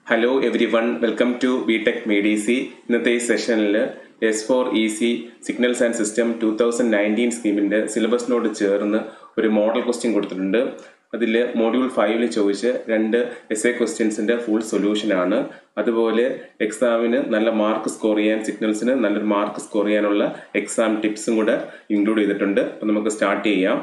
Hello everyone, welcome to BTech MEDC. ഇന്നത്തെ ഈ സെഷനിൽ S4EC സിഗ്നൽസ് ആൻഡ് സിസ്റ്റം 2019 സ്കീമിൻ്റെ സിലബസിനോട് ചേർന്ന് ഒരു മോഡൽ ക്വസ്റ്റ്യൻ കൊടുത്തിട്ടുണ്ട്. അതിൽ മോഡ്യൂൾ 5 ചോദിച്ച 2 എസ്എ ക്വസ്റ്റ്യൻസിൻ്റെ ഫുൾ സൊല്യൂഷനാണ്. അതുപോലെ എക്സാമിന് നല്ല മാർക്ക് സ്കോർ ചെയ്യാൻ, സിഗ്നൽസിന് നല്ലൊരു മാർക്ക് സ്കോർ ചെയ്യാനുള്ള എക്സാം ടിപ്സും കൂടെ ഇൻക്ലൂഡ് ചെയ്തിട്ടുണ്ട്. അപ്പോൾ നമുക്ക് സ്റ്റാർട്ട് ചെയ്യാം.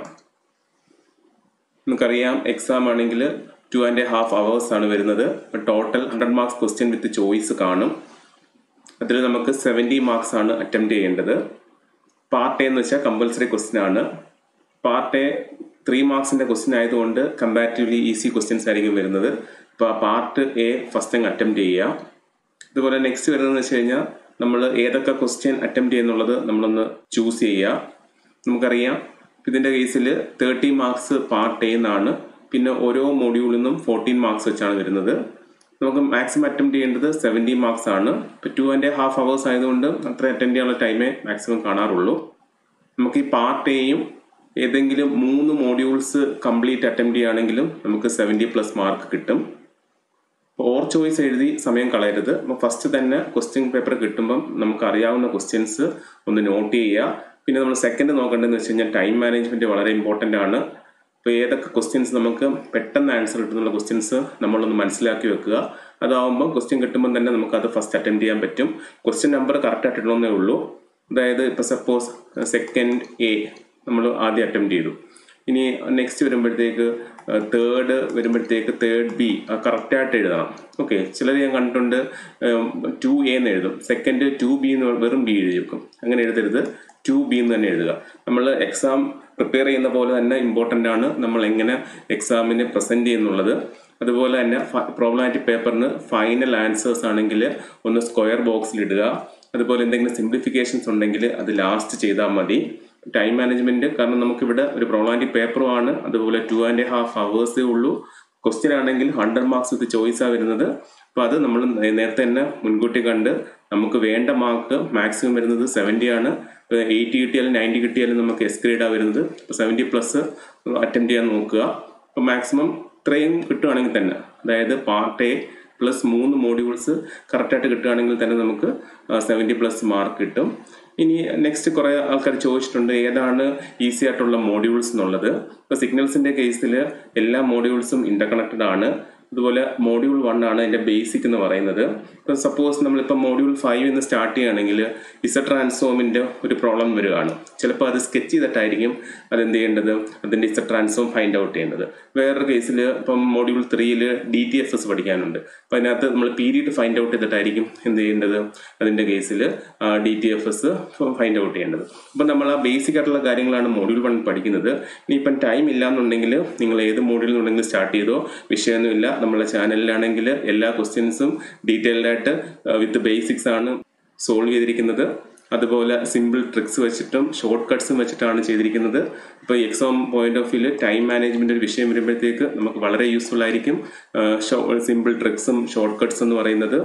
നമുക്കറിയാം എക്സാം ആണെങ്കിൽ 2.5 hours ആണ് വരുന്നത്. Total 100 marks question with choice കാണും. അതിൽ നമുക്ക് 70 മാർക്സ് ആണ് അറ്റംപ്റ്റ് ചെയ്യേണ്ടത്. പാർട്ട് എ എന്ന് വെച്ചാൽ കമ്പൽസറി ക്വസ്റ്റ്യൻ ആണ്. പാർട്ട് എ 3 മാർക്സിൻ്റെ ക്വസ്റ്റ്യൻ ആയതുകൊണ്ട് കമ്പാരിറ്റീവ്ലി ഈസി ക്വസ്റ്റ്യൻസ് ആയിരിക്കും വരുന്നത്. അപ്പോൾ പാർട്ട് എ ഫസ്റ്റ് അങ്ങ് അറ്റംപ്റ്റ് ചെയ്യുക. അതുപോലെ നെക്സ്റ്റ് വരുന്നതെന്ന് വെച്ച് കഴിഞ്ഞാൽ നമ്മൾ ഏതൊക്കെ ക്വസ്റ്റ്യൻ അറ്റംപ്റ്റ് ചെയ്യുന്നുള്ളത് നമ്മളൊന്ന് ചൂസ് ചെയ്യുക. നമുക്കറിയാം ഇതിൻ്റെ കേസിൽ 30 മാർക്സ് പാർട്ട് എ എന്നാണ്. പിന്നെ ഓരോ മോഡ്യൂളിൽ നിന്നും 14 മാർക്സ് വെച്ചാണ് വരുന്നത്. നമുക്ക് മാക്സിമം അറ്റംപ്റ്റ് ചെയ്യേണ്ടത് 70 മാർക്സ് ആണ്. ഇപ്പോൾ 2.5 hours ആയതുകൊണ്ട് അത്ര അറ്റൻഡ് ചെയ്യാനുള്ള ടൈമേ മാക്സിമം കാണാറുള്ളൂ. നമുക്ക് ഈ പാർട്ട് എയും ഏതെങ്കിലും 3 മോഡ്യൂൾസ് കംപ്ലീറ്റ് അറ്റംപ്റ്റ് ചെയ്യുകയാണെങ്കിലും നമുക്ക് 70+ മാർക്ക് കിട്ടും. ഓർ ചോയ്സ് എഴുതി സമയം കളയരുത്. അപ്പോൾ ഫസ്റ്റ് തന്നെ ക്വസ്റ്റ്യൻ പേപ്പർ കിട്ടുമ്പം നമുക്ക് അറിയാവുന്ന ക്വസ്റ്റ്യൻസ് ഒന്ന് നോട്ട് ചെയ്യുക. പിന്നെ നമ്മൾ സെക്കൻഡ് നോക്കേണ്ടതെന്ന് വെച്ച് കഴിഞ്ഞാൽ ടൈം മാനേജ്മെൻറ്റ് വളരെ ഇമ്പോർട്ടൻ്റ് ആണ്. അപ്പോൾ ഏതൊക്കെ ക്വസ്റ്റ്യൻസ് നമുക്ക് പെട്ടെന്ന് ആൻസർ കിട്ടുന്നുള്ള ക്വസ്റ്റ്യൻസ് നമ്മളൊന്ന് മനസ്സിലാക്കി വെക്കുക. അതാവുമ്പോൾ ക്വസ്റ്റ്യൻ കിട്ടുമ്പോൾ തന്നെ നമുക്കത് ഫസ്റ്റ് അറ്റൻഡ് ചെയ്യാൻ പറ്റും. ക്വസ്റ്റ്യൻ നമ്പർ കറക്റ്റായിട്ട് ഇടണമെന്നേ ഉള്ളൂ. അതായത് ഇപ്പോൾ സപ്പോസ് സെക്കൻഡ് എ നമ്മൾ ആദ്യം അറ്റംപ്റ്റ് ചെയ്തു. ഇനി നെക്സ്റ്റ് വരുമ്പോഴത്തേക്ക് തേർഡ് വരുമ്പോഴത്തേക്ക് തേർഡ് ബി കറക്റ്റായിട്ട് എഴുതണം. ഓക്കെ, ചിലർ ഞാൻ കണ്ടിട്ടുണ്ട് 2A എന്ന് എഴുതും, സെക്കൻഡ് 2B എന്ന് വെറും ബി എഴുതി വെക്കും. അങ്ങനെ എഴുതരുത്, 2B എന്ന് തന്നെ എഴുതുക. നമ്മൾ എക്സാം പ്രിപ്പയർ ചെയ്യുന്ന പോലെ തന്നെ ഇമ്പോർട്ടൻ്റ് ആണ് നമ്മൾ എങ്ങനെ എക്സാമിന് പ്രസൻറ്റ് ചെയ്യുന്നുള്ളത്. അതുപോലെ തന്നെ പ്രോബ്ലമാറ്റിക് പേപ്പറിന് ഫൈനൽ ആൻസേഴ്സ് ആണെങ്കിൽ ഒന്ന് സ്ക്വയർ ബോക്സിൽ ഇടുക. അതുപോലെ എന്തെങ്കിലും സിംപ്ലിഫിക്കേഷൻസ് ഉണ്ടെങ്കിൽ അത് ലാസ്റ്റ് ചെയ്താൽ മതി. ടൈം മാനേജ്മെൻറ്റ്, കാരണം നമുക്കിവിടെ ഒരു പ്രോബ്ലമാറ്റിക് പേപ്പറുമാണ്. അതുപോലെ 2.5 hours ഉള്ളൂ. ക്വസ്റ്റ്യൻ ആണെങ്കിൽ 100 മാർക്സ് വിത്ത് ചോയ്സാണ് വരുന്നത്. അപ്പോൾ അത് നമ്മൾ നേരത്തെ തന്നെ മുൻകൂട്ടി കണ്ട് നമുക്ക് വേണ്ട മാർക്ക് മാക്സിമം വരുന്നത് 70 ആണ്. 80 കിട്ടിയാലും 90 കിട്ടിയാലും നമുക്ക് എസ് ഗ്രേഡാണ് വരുന്നത്. അപ്പോൾ 70+ അറ്റംപ്റ്റ് ചെയ്യാൻ നോക്കുക. അപ്പോൾ മാക്സിമം ഇത്രയും കിട്ടുകയാണെങ്കിൽ തന്നെ, അതായത് പാർട്ട് എ പ്ലസ് 3 മോഡ്യൂൾസ് കറക്റ്റായിട്ട് കിട്ടുകയാണെങ്കിൽ തന്നെ നമുക്ക് 70+ മാർക്ക് കിട്ടും. ഇനി നെക്സ്റ്റ് കുറേ ആൾക്കാർ ചോദിച്ചിട്ടുണ്ട് ഏതാണ് ഈസി ആയിട്ടുള്ള മോഡ്യൂൾസ് എന്നുള്ളത്. ഇപ്പോൾ സിഗ്നൽസിൻ്റെ കേസിൽ എല്ലാ മോഡ്യൂൾസും ഇൻ്റർകണക്റ്റഡ് ആണ്. അതുപോലെ മോഡ്യൂൾ 1 ആണ് അതിൻ്റെ ബേസിക് എന്ന് പറയുന്നത്. ഇപ്പോൾ സപ്പോസ് നമ്മളിപ്പോൾ മോഡ്യൂൾ 5 എന്ന് സ്റ്റാർട്ട് ചെയ്യുകയാണെങ്കിൽ ഇസഡ് ട്രാൻസ്ഫോമിൻ്റെ ഒരു പ്രോബ്ലം വരികയാണ്. ചിലപ്പോൾ അത് സ്കെച്ച് ചെയ്തിട്ടായിരിക്കും അതെന്ത് ചെയ്യേണ്ടത്, അതിൻ്റെ ഇസഡ് ട്രാൻസ്ഫോം ഫൈൻഡ് ഔട്ട് ചെയ്യേണ്ടത്. വേറൊരു കേസിൽ ഇപ്പം മോഡ്യൂൾ 3 DTFS പഠിക്കാനുണ്ട്. അപ്പോൾ അതിനകത്ത് നമ്മൾ പീരീഡ് ഫൈൻഡ് ഔട്ട് ചെയ്തിട്ടായിരിക്കും എന്ത് ചെയ്യേണ്ടത്, അതിൻ്റെ കേസിൽ DTFS ഫൈൻഡ് ഔട്ട് ചെയ്യേണ്ടത്. അപ്പം നമ്മൾ ആ ബേസിക് ആയിട്ടുള്ള കാര്യങ്ങളാണ് മോഡ്യൂൾ 1 പഠിക്കുന്നത്. ഇനിയിപ്പം ടൈം ഇല്ലാന്നുണ്ടെങ്കിൽ നിങ്ങൾ ഏത് മോഡ്യൂളിൽ നിന്നുണ്ടെങ്കിൽ സ്റ്റാർട്ട് ചെയ്തോ, വിഷയമൊന്നുമില്ല. നമ്മളെ ചാനലിലാണെങ്കിൽ എല്ലാ ക്വസ്റ്റ്യൻസും ഡീറ്റെയിൽഡ് ആയിട്ട് വിത്ത് ബേസിക്സ് ആണ് സോൾവ് ചെയ്തിരിക്കുന്നത്. അതുപോലെ സിമ്പിൾ ട്രിക്സ് വെച്ചിട്ടും ഷോർട്ട് കട്ട്സും വെച്ചിട്ടാണ് ചെയ്തിരിക്കുന്നത്. ഇപ്പോൾ എക്സാം പോയിന്റ് ഓഫ് വ്യൂവിൽ ടൈം മാനേജ്മെൻറ്റ് ഒരു വിഷയം വരുമ്പോഴത്തേക്ക് നമുക്ക് വളരെ യൂസ്ഫുൾ ആയിരിക്കും സിമ്പിൾ ട്രിക്സും ഷോർട്ട് കട്ട്സ് എന്ന് പറയുന്നത്.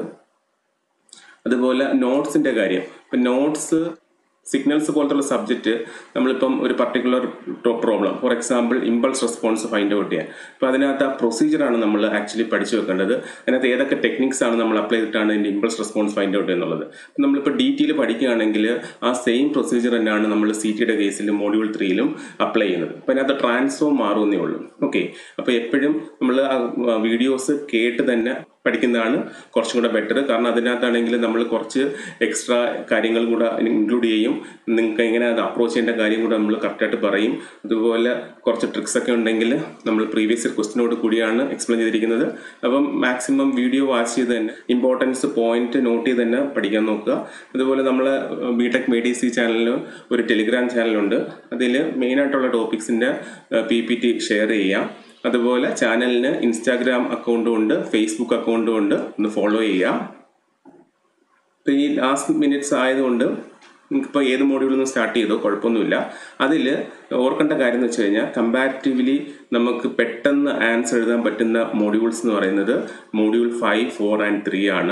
അതുപോലെ നോട്ട്സിൻ്റെ കാര്യം, ഇപ്പം നോട്ട്സ് സിഗ്നൽസ് പോലത്തുള്ള സബ്ജക്റ്റ് നമ്മളിപ്പം ഒരു particular problem, for example impulse response find out ചെയ്യാൻ. അപ്പോൾ അതിനകത്ത് ആ പ്രൊസീജിയറാണ് നമ്മൾ ആക്ച്വലി പഠിച്ചു വെക്കേണ്ടത്. അതിനകത്ത് ഏതൊക്കെ ടെക്നിക്സ് ആണ് നമ്മൾ അപ്ലൈ ചെയ്തിട്ടാണ് ഇതിൻ്റെ ഇമ്പൾസ് റെസ്പോൺസ് ഫൈൻഡ് ഔട്ട് എന്നുള്ളത്. നമ്മളിപ്പോൾ DTയിൽ പഠിക്കുകയാണെങ്കിൽ ആ സെയിം പ്രൊസീജിയർ തന്നെയാണ് നമ്മൾ CTയുടെ കേസിലും മോഡ്യൂൾ 3 അപ്ലൈ ചെയ്യുന്നത്. അപ്പോൾ അതിനകത്ത് ട്രാൻസ്ഫോം മാറുമെന്നേ ഉള്ളൂ. ഓക്കെ, അപ്പോൾ എപ്പോഴും നമ്മൾ ആ വീഡിയോസ് കേട്ട് തന്നെ പഠിക്കുന്നതാണ് കുറച്ചും കൂടെ ബെറ്റർ. കാരണം അതിനകത്താണെങ്കിൽ നമ്മൾ കുറച്ച് എക്സ്ട്രാ കാര്യങ്ങൾ കൂടെ ഇൻക്ലൂഡ് ചെയ്യും. നിങ്ങൾക്ക് എങ്ങനെ അത് അപ്രോച്ച് ചെയ്യേണ്ട കാര്യം കൂടെ നമ്മൾ കറക്റ്റായിട്ട് പറയും. അതുപോലെ കുറച്ച് ട്രിക്സ് ഒക്കെ ഉണ്ടെങ്കിൽ നമ്മൾ പ്രീവിയസ് ഇയർ ക്വസ്റ്റിനോട് കൂടിയാണ് എക്സ്പ്ലെയിൻ ചെയ്തിരിക്കുന്നത്. അപ്പം മാക്സിമം വീഡിയോ വാച്ച് ചെയ്ത് തന്നെ ഇമ്പോർട്ടൻസ് പോയിന്റ് നോട്ട് ചെയ്ത് തന്നെ പഠിക്കാൻ നോക്കുക. അതുപോലെ നമ്മൾ BTech MEDC ചാനലിൽ ഒരു ടെലിഗ്രാം ചാനലുണ്ട്. അതിൽ മെയിനായിട്ടുള്ള ടോപ്പിക്സിൻ്റെ PPT ഷെയർ ചെയ്യാം. അതുപോലെ ചാനലിന് ഇൻസ്റ്റാഗ്രാം അക്കൗണ്ടും ഉണ്ട്, ഫേസ്ബുക്ക് അക്കൗണ്ടും ഉണ്ട്, ഒന്ന് ഫോളോ ചെയ്യുക. ഇപ്പോൾ ഈ ലാസ്റ്റ് മിനിറ്റ്സ് ആയതുകൊണ്ട് നിങ്ങൾക്കിപ്പോൾ ഏത് മോഡ്യൂളിൽ നിന്ന് സ്റ്റാർട്ട് ചെയ്തോ കുഴപ്പമൊന്നുമില്ല. അതിൽ ഓർക്കേണ്ട കാര്യം എന്ന് വെച്ച് കഴിഞ്ഞാൽ കമ്പാരിറ്റീവ്ലി നമുക്ക് പെട്ടെന്ന് ആൻസർ എഴുതാൻ പറ്റുന്ന മോഡ്യൂൾസ് എന്ന് പറയുന്നത് മോഡ്യൂൾ 5, 4 and 3 ആണ്.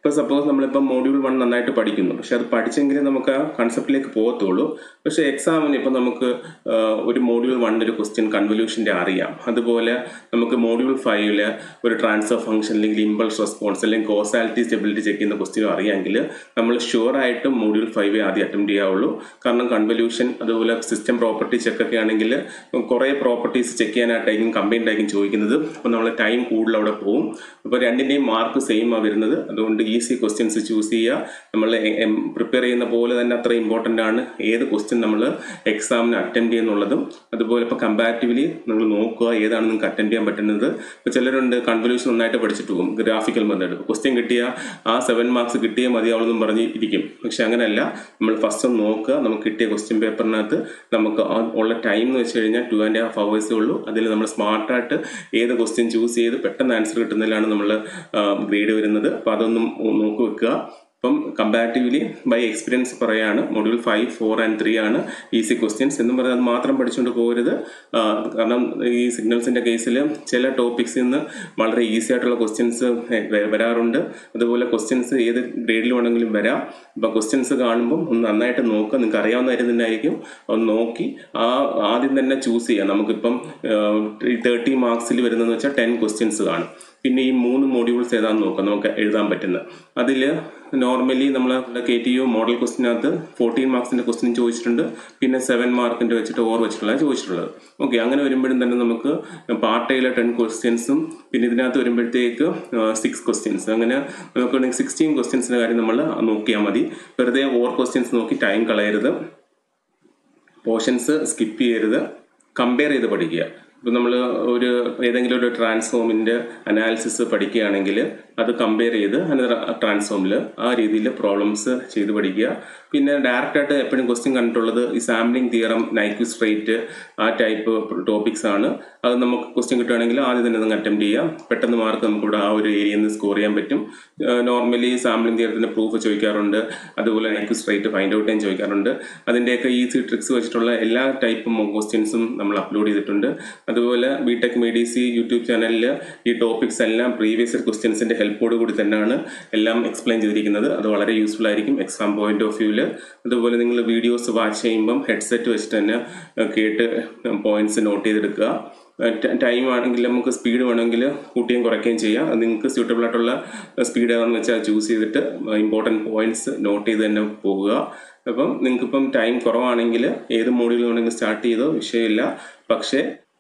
ഇപ്പോൾ സപ്പോസ് നമ്മളിപ്പോൾ മോഡ്യൂൾ 1 നന്നായിട്ട് പഠിക്കുന്നു, പക്ഷെ അത് പഠിച്ചെങ്കിലേ നമുക്ക് ആ കൺസെപ്റ്റിലേക്ക് പോകത്തുള്ളൂ. പക്ഷേ എക്സാമിന് ഇപ്പോൾ നമുക്ക് ഒരു മോഡ്യൂൾ 1 ഒരു ക്വസ്റ്റ്യൻ കൺവല്യൂഷൻ്റെ അറിയാം. അതുപോലെ നമുക്ക് മോഡ്യൂൾ 5 ഒരു ട്രാൻസ്ഫർ ഫംഗ്ഷൻ അല്ലെങ്കിൽ ഇമ്പൾസ് റെസ്പോൺസ് അല്ലെങ്കിൽ കോസാലിറ്റി സ്റ്റെബിലിറ്റി ചെക്ക് ചെയ്യുന്ന ക്വസ്റ്റ്യൻ അറിയാമെങ്കിൽ നമ്മൾ ഷുവറായിട്ടും മോഡ്യൂൾ 5 ആദ്യം അറ്റംപ്റ്റ് ചെയ്യാവുള്ളൂ. കാരണം കൺവല്യൂഷൻ അതുപോലെ സിസ്റ്റം പ്രോപ്പർട്ടി ചെക്കൊക്കെ ആണെങ്കിൽ കുറേ പ്രോപ്പർട്ടീസ് ചെക്ക് ചെയ്യാനായിട്ടായിരിക്കും കമ്പൈൻഡ് ആയിരിക്കും ചോദിക്കുന്നത്. അപ്പോൾ നമ്മൾ ടൈം കൂടുതൽ അവിടെ പോകും. അപ്പോൾ രണ്ടിൻ്റെയും മാർക്ക് സെയിം ആണ് വരുന്നത്. അതുകൊണ്ട് ഈസി ക്വസ്റ്റ്യൻസ് ചൂസ് ചെയ്യുക. നമ്മൾ പ്രിപ്പയർ ചെയ്യുന്ന പോലെ തന്നെ അത്ര ഇമ്പോർട്ടൻ്റ് ആണ് ഏത് ക്വസ്റ്റ്യൻ നമ്മൾ എക്സാമിന് അറ്റൻഡ് ചെയ്യുന്നുള്ളതും. അതുപോലെ ഇപ്പോൾ കമ്പാരിറ്റീവ്ലി നിങ്ങൾ നോക്കുക ഏതാണ് നിങ്ങൾക്ക് അറ്റൻഡ് ചെയ്യാൻ പറ്റുന്നത്. ഇപ്പോൾ ചിലരുണ്ട് കൺവല്യൂഷൻ നന്നായിട്ട് പഠിച്ചിട്ട് പോകും, ഗ്രാഫിക്കൽ മെത്തേഡ് ക്വസ്റ്റ്യൻ കിട്ടിയ ആ 7 മാർക്സ് കിട്ടിയേ മതിയാവുമെന്നും പറഞ്ഞ് ഇരിക്കും. പക്ഷെ അങ്ങനെയല്ല, നമ്മൾ ഫസ്റ്റ് ഒന്ന് നോക്കുക. നമുക്ക് കിട്ടിയ ക്വസ്റ്റ്യൻ പേപ്പറിനകത്ത് നമുക്ക് ഉള്ള ടൈം എന്ന് വെച്ച് കഴിഞ്ഞാൽ 2.5 hours ഉള്ളൂ. അതിൽ നമ്മൾ സ്മാർട്ടായിട്ട് ഏത് ക്വസ്റ്റ്യൻ ചൂസ് ചെയ്ത് പെട്ടെന്ന് ആൻസർ കിട്ടുന്നതിലാണ് നമ്മൾ ഗ്രേഡ് വരുന്നത്. അപ്പോൾ അതൊന്നും നോക്കി വെക്കുക. അപ്പം കമ്പാരിറ്റീവ്ലി ബൈ എക്സ്പീരിയൻസ് പറയുകയാണ്, മൊഡ്യൂൾ 5, 4 and 3 ആണ് ഈസി ക്വസ്റ്റ്യൻസ് എന്നും പറഞ്ഞാൽ അത് മാത്രം പഠിച്ചുകൊണ്ട് പോകരുത്. കാരണം ഈ സിഗ്നൽസിൻ്റെ കേസിൽ ചില ടോപ്പിക്സിൽ നിന്ന് വളരെ ഈസി ആയിട്ടുള്ള ക്വസ്റ്റ്യൻസ് വരാറുണ്ട്. അതുപോലെ ക്വസ്റ്റ്യൻസ് ഏത് ഗ്രേഡിൽ വേണമെങ്കിലും വരാം. അപ്പോൾ ക്വസ്റ്റ്യൻസ് കാണുമ്പം ഒന്ന് നന്നായിട്ട് നോക്കുക. നിങ്ങൾക്ക് അറിയാവുന്ന കാര്യം തന്നെ ആയിരിക്കും. ഒന്ന് നോക്കി ആദ്യം തന്നെ ചൂസ് ചെയ്യാം. നമുക്കിപ്പം 30 മാർക്സിൽ വരുന്നതെന്ന് വെച്ചാൽ 10 ക്വസ്റ്റ്യൻസ് കാണും. പിന്നെ ഈ 3 മോഡ്യൂൾസ് ഏതാണെന്ന് നോക്കാം നമുക്ക് എഴുതാൻ പറ്റുന്നത്. അതിൽ നോർമലി നമ്മൾ KTU മോഡൽ ക്വസ്റ്റിനകത്ത് 14 മാർക്സിൻ്റെ ക്വസ്റ്റ്യൻ ചോദിച്ചിട്ടുണ്ട്. പിന്നെ 7 മാർക്കിൻ്റെ വെച്ചിട്ട് വെച്ചിട്ടുള്ള ചോദിച്ചിട്ടുള്ളത്. ഓക്കെ, അങ്ങനെ വരുമ്പോഴും തന്നെ നമുക്ക് പാർട്ട് എയിലെ 10 ക്വസ്റ്റ്യൻസും പിന്നെ ഇതിനകത്ത് വരുമ്പോഴത്തേക്ക് 6 ക്വസ്റ്റ്യൻസ്, അങ്ങനെ നമുക്ക് 16 ക്വസ്റ്റ്യൻസിൻ്റെ കാര്യം നമ്മൾ നോക്കിയാൽ മതി. വെറുതെ ക്വസ്റ്റ്യൻസ് നോക്കി ടൈം കളയരുത്. പോർഷൻസ് സ്കിപ്പ് ചെയ്യരുത്. കമ്പയർ ചെയ്ത് പഠിക്കുക. ഇപ്പോൾ നമ്മൾ ഏതെങ്കിലും ഒരു ട്രാൻസ്ഫോമിൻ്റെ അനാലിസിസ് പഠിക്കുകയാണെങ്കിൽ അത് കമ്പയർ ചെയ്ത് ട്രാൻസ്ഫോമിൽ ആ രീതിയിൽ പ്രോബ്ലംസ് ചെയ്ത് പഠിക്കുക. പിന്നെ ഡയറക്റ്റായിട്ട് എപ്പോഴും ക്വസ്റ്റ്യൻ കണ്ടിട്ടുള്ളത് ഈ സാമ്പിളിംഗ് തിയറം, നൈക്വിസ്റ്റ് റേറ്റ്, ആ ടൈപ്പ് ടോപ്പിക്സ് ആണ്. അത് നമുക്ക് ക്വസ്റ്റ്യൻ കിട്ടുകയാണെങ്കിൽ ആദ്യം തന്നെ നമുക്ക് അറ്റംപ്റ്റ് ചെയ്യാം. പെട്ടെന്ന് മാർക്ക് നമുക്കിവിടെ ആ ഒരു ഏരിയയിൽ നിന്ന് സ്കോർ ചെയ്യാൻ പറ്റും. നോർമലി സാമ്പിളിംഗ് തിയറത്തിൻ്റെ പ്രൂഫ് ചോദിക്കാറുണ്ട്. അതുപോലെ നൈക്വിസ്റ്റ് റേറ്റ് ഫൈൻഡ് ഔട്ട് ചെയ്യാൻ ചോദിക്കാറുണ്ട്. അതിൻ്റെയൊക്കെ ഈസി ട്രിക്സ് വെച്ചിട്ടുള്ള എല്ലാ ടൈപ്പും ക്വസ്റ്റ്യൻസും നമ്മൾ അപ്ലോഡ് ചെയ്തിട്ടുണ്ട്. അതുപോലെ ബിടെക് മെഡിസി യൂട്യൂബ് ചാനലിൽ ഈ ടോപ്പിക്സ് എല്ലാം പ്രീവിയസ് ഇയർ ക്വസ്റ്റ്യൻസിൻ്റെ ഹെൽപ്പോട് കൂടി തന്നെയാണ് എല്ലാം എക്സ്പ്ലെയിൻ ചെയ്തിരിക്കുന്നത്. അത് വളരെ യൂസ്ഫുൾ ആയിരിക്കും എക്സാം പോയിന്റ് ഓഫ് വ്യൂവിൽ. അതുപോലെ നിങ്ങൾ വീഡിയോസ് വാച്ച് ചെയ്യുമ്പം ഹെഡ്സെറ്റ് വെച്ചിട്ട് തന്നെ കേട്ട് പോയിന്റ്സ് നോട്ട് ചെയ്തെടുക്കുക. ടൈം ആണെങ്കിൽ നമുക്ക് സ്പീഡ് വേണമെങ്കിൽ കൂട്ടുകയും കുറയ്ക്കുകയും ചെയ്യാം. അത് നിങ്ങൾക്ക് സ്യൂട്ടബിൾ ആയിട്ടുള്ള സ്പീഡ് ഏതാണെന്ന് വെച്ചാൽ ചൂസ് ചെയ്തിട്ട് ഇമ്പോർട്ടൻറ്റ് പോയിന്റ്സ് നോട്ട് ചെയ്ത് തന്നെ പോകുക. അപ്പം നിങ്ങൾക്കിപ്പം ടൈം കുറവാണെങ്കിൽ ഏത് മോഡ്യൂൾ വേണമെങ്കിൽ സ്റ്റാർട്ട് ചെയ്തോ വിഷയമില്ല. പക്ഷേ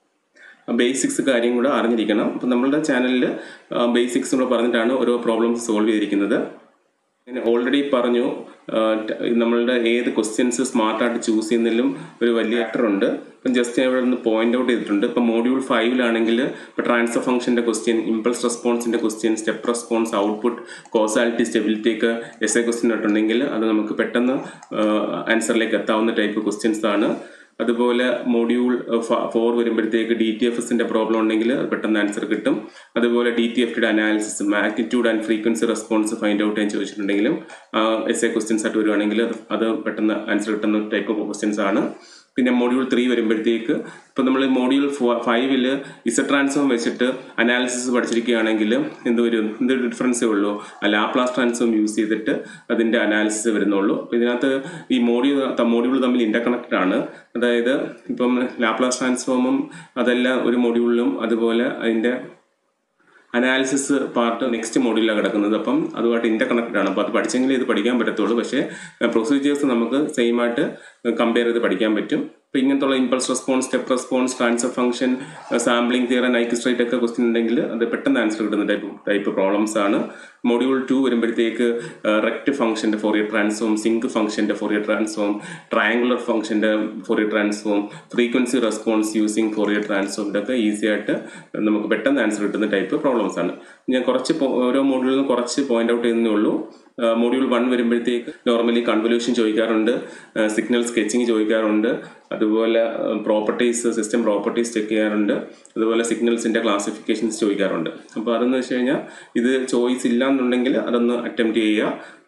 ബേസിക്സ് കാര്യം കൂടെ അറിഞ്ഞിരിക്കണം. അപ്പം നമ്മളുടെ ചാനലിൽ ബേസിക്സ് നമ്മൾ പറഞ്ഞിട്ടാണ് ഓരോ പ്രോബ്ലംസ് സോൾവ് ചെയ്തിരിക്കുന്നത്. ഞാൻ ഓൾറെഡി പറഞ്ഞു, നമ്മളുടെ ഏത് ക്വസ്റ്റ്യൻസ് സ്മാർട്ടായിട്ട് ചൂസ് ചെയ്യുന്നതിലും ഒരു വലിയ ഫാക്ടറുണ്ട്. ഇപ്പം ജസ്റ്റ് ഇവിടെ നിന്ന് പോയിന്റ് ഔട്ട് ചെയ്തിട്ടുണ്ട്. ഇപ്പം മോഡ്യൂൾ 5 ഇപ്പോൾ ട്രാൻസ്ഫർ ഫംഗ്ഷൻ്റെ ക്വസ്റ്റ്യൻ, ഇമ്പൾസ് റെസ്പോൺസിൻ്റെ question, step response, output, causality, stability ഒക്കെ ക്വസ്റ്റ്യൻ ഇട്ടുണ്ടെങ്കിൽ അത് നമുക്ക് പെട്ടെന്ന് ആൻസറിലേക്ക് എത്താവുന്ന ടൈപ്പ് ക്വസ്റ്റ്യൻസ് ആണ്. അതുപോലെ മോഡ്യൂൾ 4 വരുമ്പോഴത്തേക്ക് DTFSൻ്റെ പ്രോബ്ലം ഉണ്ടെങ്കിൽ അത് പെട്ടെന്ന് ആൻസർ കിട്ടും. അതുപോലെ DTFTയുടെ analysis, magnitude and frequency response find out ചെയ്യാൻ ചോദിച്ചിട്ടുണ്ടെങ്കിലും ക്വസ്റ്റ്യൻസ് ആയിട്ട് വരുവാണെങ്കിൽ അത് പെട്ടെന്ന് ആൻസർ കിട്ടുന്ന ടൈപ്പ് ക്വസ്റ്റ്യൻസ് ആണ്. പിന്നെ മോഡ്യൂൾ 3 വരുമ്പോഴത്തേക്ക് ഇപ്പോൾ നമ്മൾ മോഡ്യൂൾ 5 ഇസഡ് ട്രാൻസ്ഫോം വെച്ചിട്ട് അനാലിസിസ് പഠിച്ചിരിക്കുകയാണെങ്കിൽ എന്ത് ഡിഫറൻസേ ഉള്ളൂ, ലാപ്ലാസ് ട്രാൻസ്ഫോം യൂസ് ചെയ്തിട്ട് അതിൻ്റെ അനാലിസിസ് വരുന്നുള്ളൂ. അപ്പോൾ ഇതിനകത്ത് ഈ മോഡ്യൂൾ തമ്മിൽ ഇൻ്റർകണക്റ്റഡ് ആണ്. അതായത് ഇപ്പം ലാപ്ലാസ് ട്രാൻസ്ഫോമും അതെല്ലാം ഒരു മോഡ്യൂളിലും, അതുപോലെ അതിൻ്റെ അനാലിസിസ് പാർട്ട് നെക്സ്റ്റ് മോഡ്യൂളിലാണ് കിടക്കുന്നത്. അപ്പം അതുമായിട്ട് ഇൻ്റർകണക്റ്റഡ് ആണ്. അപ്പോൾ അത് പഠിച്ചെങ്കിലേ ഇത് പഠിക്കാൻ പറ്റത്തുള്ളൂ. പക്ഷേ പ്രൊസീജിയേഴ്സ് നമുക്ക് സെയിം ആയിട്ട് കമ്പയർ ചെയ്ത് പഠിക്കാൻ പറ്റും. അപ്പോൾ ഇങ്ങനത്തുള്ള impulse response, step response, transfer function, sampling theorem, Nyquist rate ഒക്കെ ക്വസ്റ്റ്യൻ ഉണ്ടെങ്കിൽ അത് പെട്ടെന്ന് ആൻസർ കിട്ടുന്ന ടൈപ്പ് പ്രോബ്ലംസ് ആണ്. മോഡ്യൂൾ 2 വരുമ്പോഴത്തേക്ക് റെക്റ്റ് ഫംഗ്ഷൻ്റെ ഫോറിയർ ട്രാൻസ്ഫോം, സിങ്ക് ഫംഗ്ഷൻ്റെ ഫോറിയർ ട്രാൻസ്ഫോം, ട്രയാങ്കുലർ ഫംഗ്ഷൻ്റെ Fourier transform, frequency response using Fourier transform, ഇതൊക്കെ ഈസി ആയിട്ട് നമുക്ക് പെട്ടെന്ന് ആൻസർ കിട്ടുന്ന ടൈപ്പ് പ്രോബ്ലംസ് ആണ്. ഞാൻ ഓരോ മോഡ്യൂളിൽ നിന്ന് കുറച്ച് പോയിന്റ് ഔട്ട് ചെയ്യുന്നേ ഉള്ളൂ. മോഡ്യൂൾ 1 വരുമ്പോഴത്തേക്ക് നോർമലി കൺവല്യൂഷൻ ചോദിക്കാറുണ്ട്, സിഗ്നൽ സ്കെച്ചിങ് ചോദിക്കാറുണ്ട്, അതുപോലെ പ്രോപ്പർട്ടീസ്, സിസ്റ്റം പ്രോപ്പർട്ടീസ് ചെക്ക് ചെയ്യാറുണ്ട്, അതുപോലെ സിഗ്നൽസിൻ്റെ ക്ലാസിഫിക്കേഷൻസ് ചോദിക്കാറുണ്ട്. അപ്പോൾ അതെന്ന് വെച്ച് കഴിഞ്ഞാൽ ഇത് ചോയ്സ് ഇല്ല എന്നുണ്ടെങ്കിൽ അതൊന്ന് അറ്റംപ്റ്റ് ചെയ്യുക.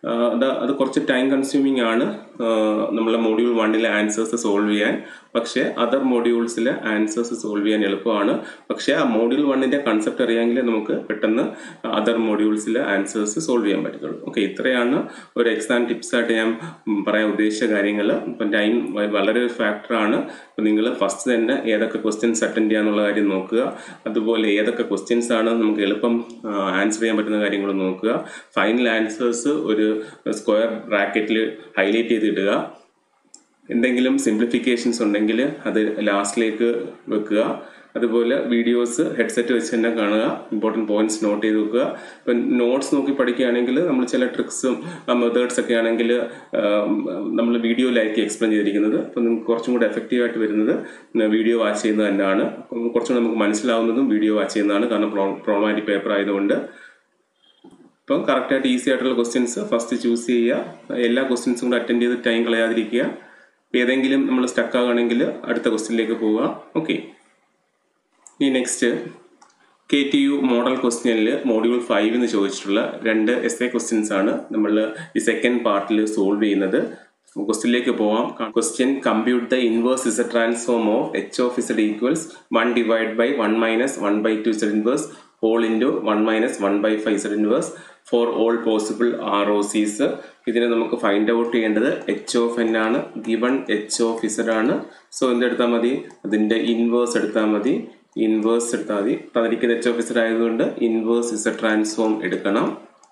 അത് കുറച്ച് ടൈം കൺസ്യൂമിംഗ് ആണ് നമ്മളെ മൊഡ്യൂൾ 1-ലെ ആൻസേഴ്സ് സോൾവ് ചെയ്യാൻ. പക്ഷേ അതർ മൊഡ്യൂൾസിലെ ആൻസേഴ്സ് സോൾവ് ചെയ്യാൻ എളുപ്പമാണ്. പക്ഷേ ആ മൊഡ്യൂൾ 1-ന്റെ കൺസെപ്റ്റ് അറിയാമെങ്കിൽ നമുക്ക് പെട്ടെന്ന് അതർ മൊഡ്യൂൾസിലെ ആൻസേഴ്സ് സോൾവ് ചെയ്യാൻ പറ്റത്തുള്ളൂ. ഓക്കെ, ഇത്രയാണ് ഒരു എക്സാം ടിപ്സ് ആയിട്ട് ഞാൻ പറയാൻ ഉദ്ദേശിച്ച കാര്യങ്ങൾ. ഇപ്പം ടൈം വളരെ ഒരു ഫാക്ടറാണ്. അപ്പം നിങ്ങൾ ഫസ്റ്റ് തന്നെ ഏതൊക്കെ ക്വസ്റ്റ്യൻസ് അറ്റൻഡ് ചെയ്യാന്നുള്ള കാര്യം നോക്കുക. അതുപോലെ ഏതൊക്കെ ക്വസ്റ്റ്യൻസ് ആണ് നമുക്ക് എളുപ്പം ആൻസർ ചെയ്യാൻ പറ്റുന്ന കാര്യങ്ങൾ നോക്കുക. ഫൈനൽ ആൻസേഴ്സ് ഒരു സ്ക്വയർ ബ്രാക്കറ്റിൽ ഹൈലൈറ്റ് ചെയ്തിടുക. എന്തെങ്കിലും സിംപ്ലിഫിക്കേഷൻസ് ഉണ്ടെങ്കിൽ അത് ലാസ്റ്റിലേക്ക് വെക്കുക. അതുപോലെ വീഡിയോസ് ഹെഡ്സെറ്റ് വെച്ച് തന്നെ കാണുക. ഇമ്പോർട്ടൻറ്റ് പോയിന്റ്സ് നോട്ട് ചെയ്ത് വെക്കുക. ഇപ്പം നോട്ട്സ് നോക്കി പഠിക്കുകയാണെങ്കിൽ നമ്മൾ ചില ട്രിക്സും മെത്തേഡ്സ് ഒക്കെ ആണെങ്കിൽ നമ്മൾ വീഡിയോയിലായിരിക്കും എക്സ്പ്ലെയിൻ ചെയ്തിരിക്കുന്നത്. അപ്പം നിങ്ങൾക്ക് കുറച്ചും കൂടെ എഫക്റ്റീവായിട്ട് വരുന്നത് വീഡിയോ വാച്ച് ചെയ്യുന്നത് തന്നെയാണ്. കുറച്ചുകൂടെ നമുക്ക് മനസ്സിലാവുന്നതും വീഡിയോ വാച്ച് ചെയ്യുന്നതാണ്. കാരണം പ്രോബ്ലമാറ്റിക് പേപ്പർ ആയതുകൊണ്ട്. ഇപ്പം കറക്റ്റായിട്ട് ഈസി ആയിട്ടുള്ള ക്വസ്റ്റ്യൻസ് ഫസ്റ്റ് ചൂസ് ചെയ്യുക. എല്ലാ ക്വസ്റ്റ്യൻസും കൂടെ അറ്റൻഡ് ചെയ്ത് ടൈം കളയാതിരിക്കുക. ഏതെങ്കിലും നമ്മൾ സ്റ്റക്ക് ആകുകയാണെങ്കിൽ അടുത്ത ക്വസ്റ്റ്യനിലേക്ക് പോവുക. ഓക്കെ, ഇനി നെക്സ്റ്റ് KTU മോഡൽ ക്വസ്റ്റ്യനിൽ മൊഡ്യൂൾ 5 ചോദിച്ചിട്ടുള്ള 2 essay ക്വസ്റ്റ്യൻസ് ആണ് നമ്മൾ ഈ സെക്കൻഡ് പാർട്ടിൽ സോൾവ് ചെയ്യുന്നത്. ക്വസ്റ്റ്യനിലേക്ക് പോവാം. Question: compute the inverse Z transform of H of Z equals 1 divided by 1 minus 1 by 2 Z inverse whole into 1 minus 1 by 5 Z inverse for all possible ROCs. ഇതിനെ നമുക്ക് find out ചെയ്യേണ്ടത് H of n ആണ്. Given H of Z ആണ്. So എന്തെടുത്താൽ മതി? അതിൻ്റെ inverse എടുത്താൽ മതി. തന്നിരിക്കുന്ന H of Z ആയതുകൊണ്ട് ഇൻവേഴ്സ് Z ട്രാൻസ്ഫോം എടുക്കണം.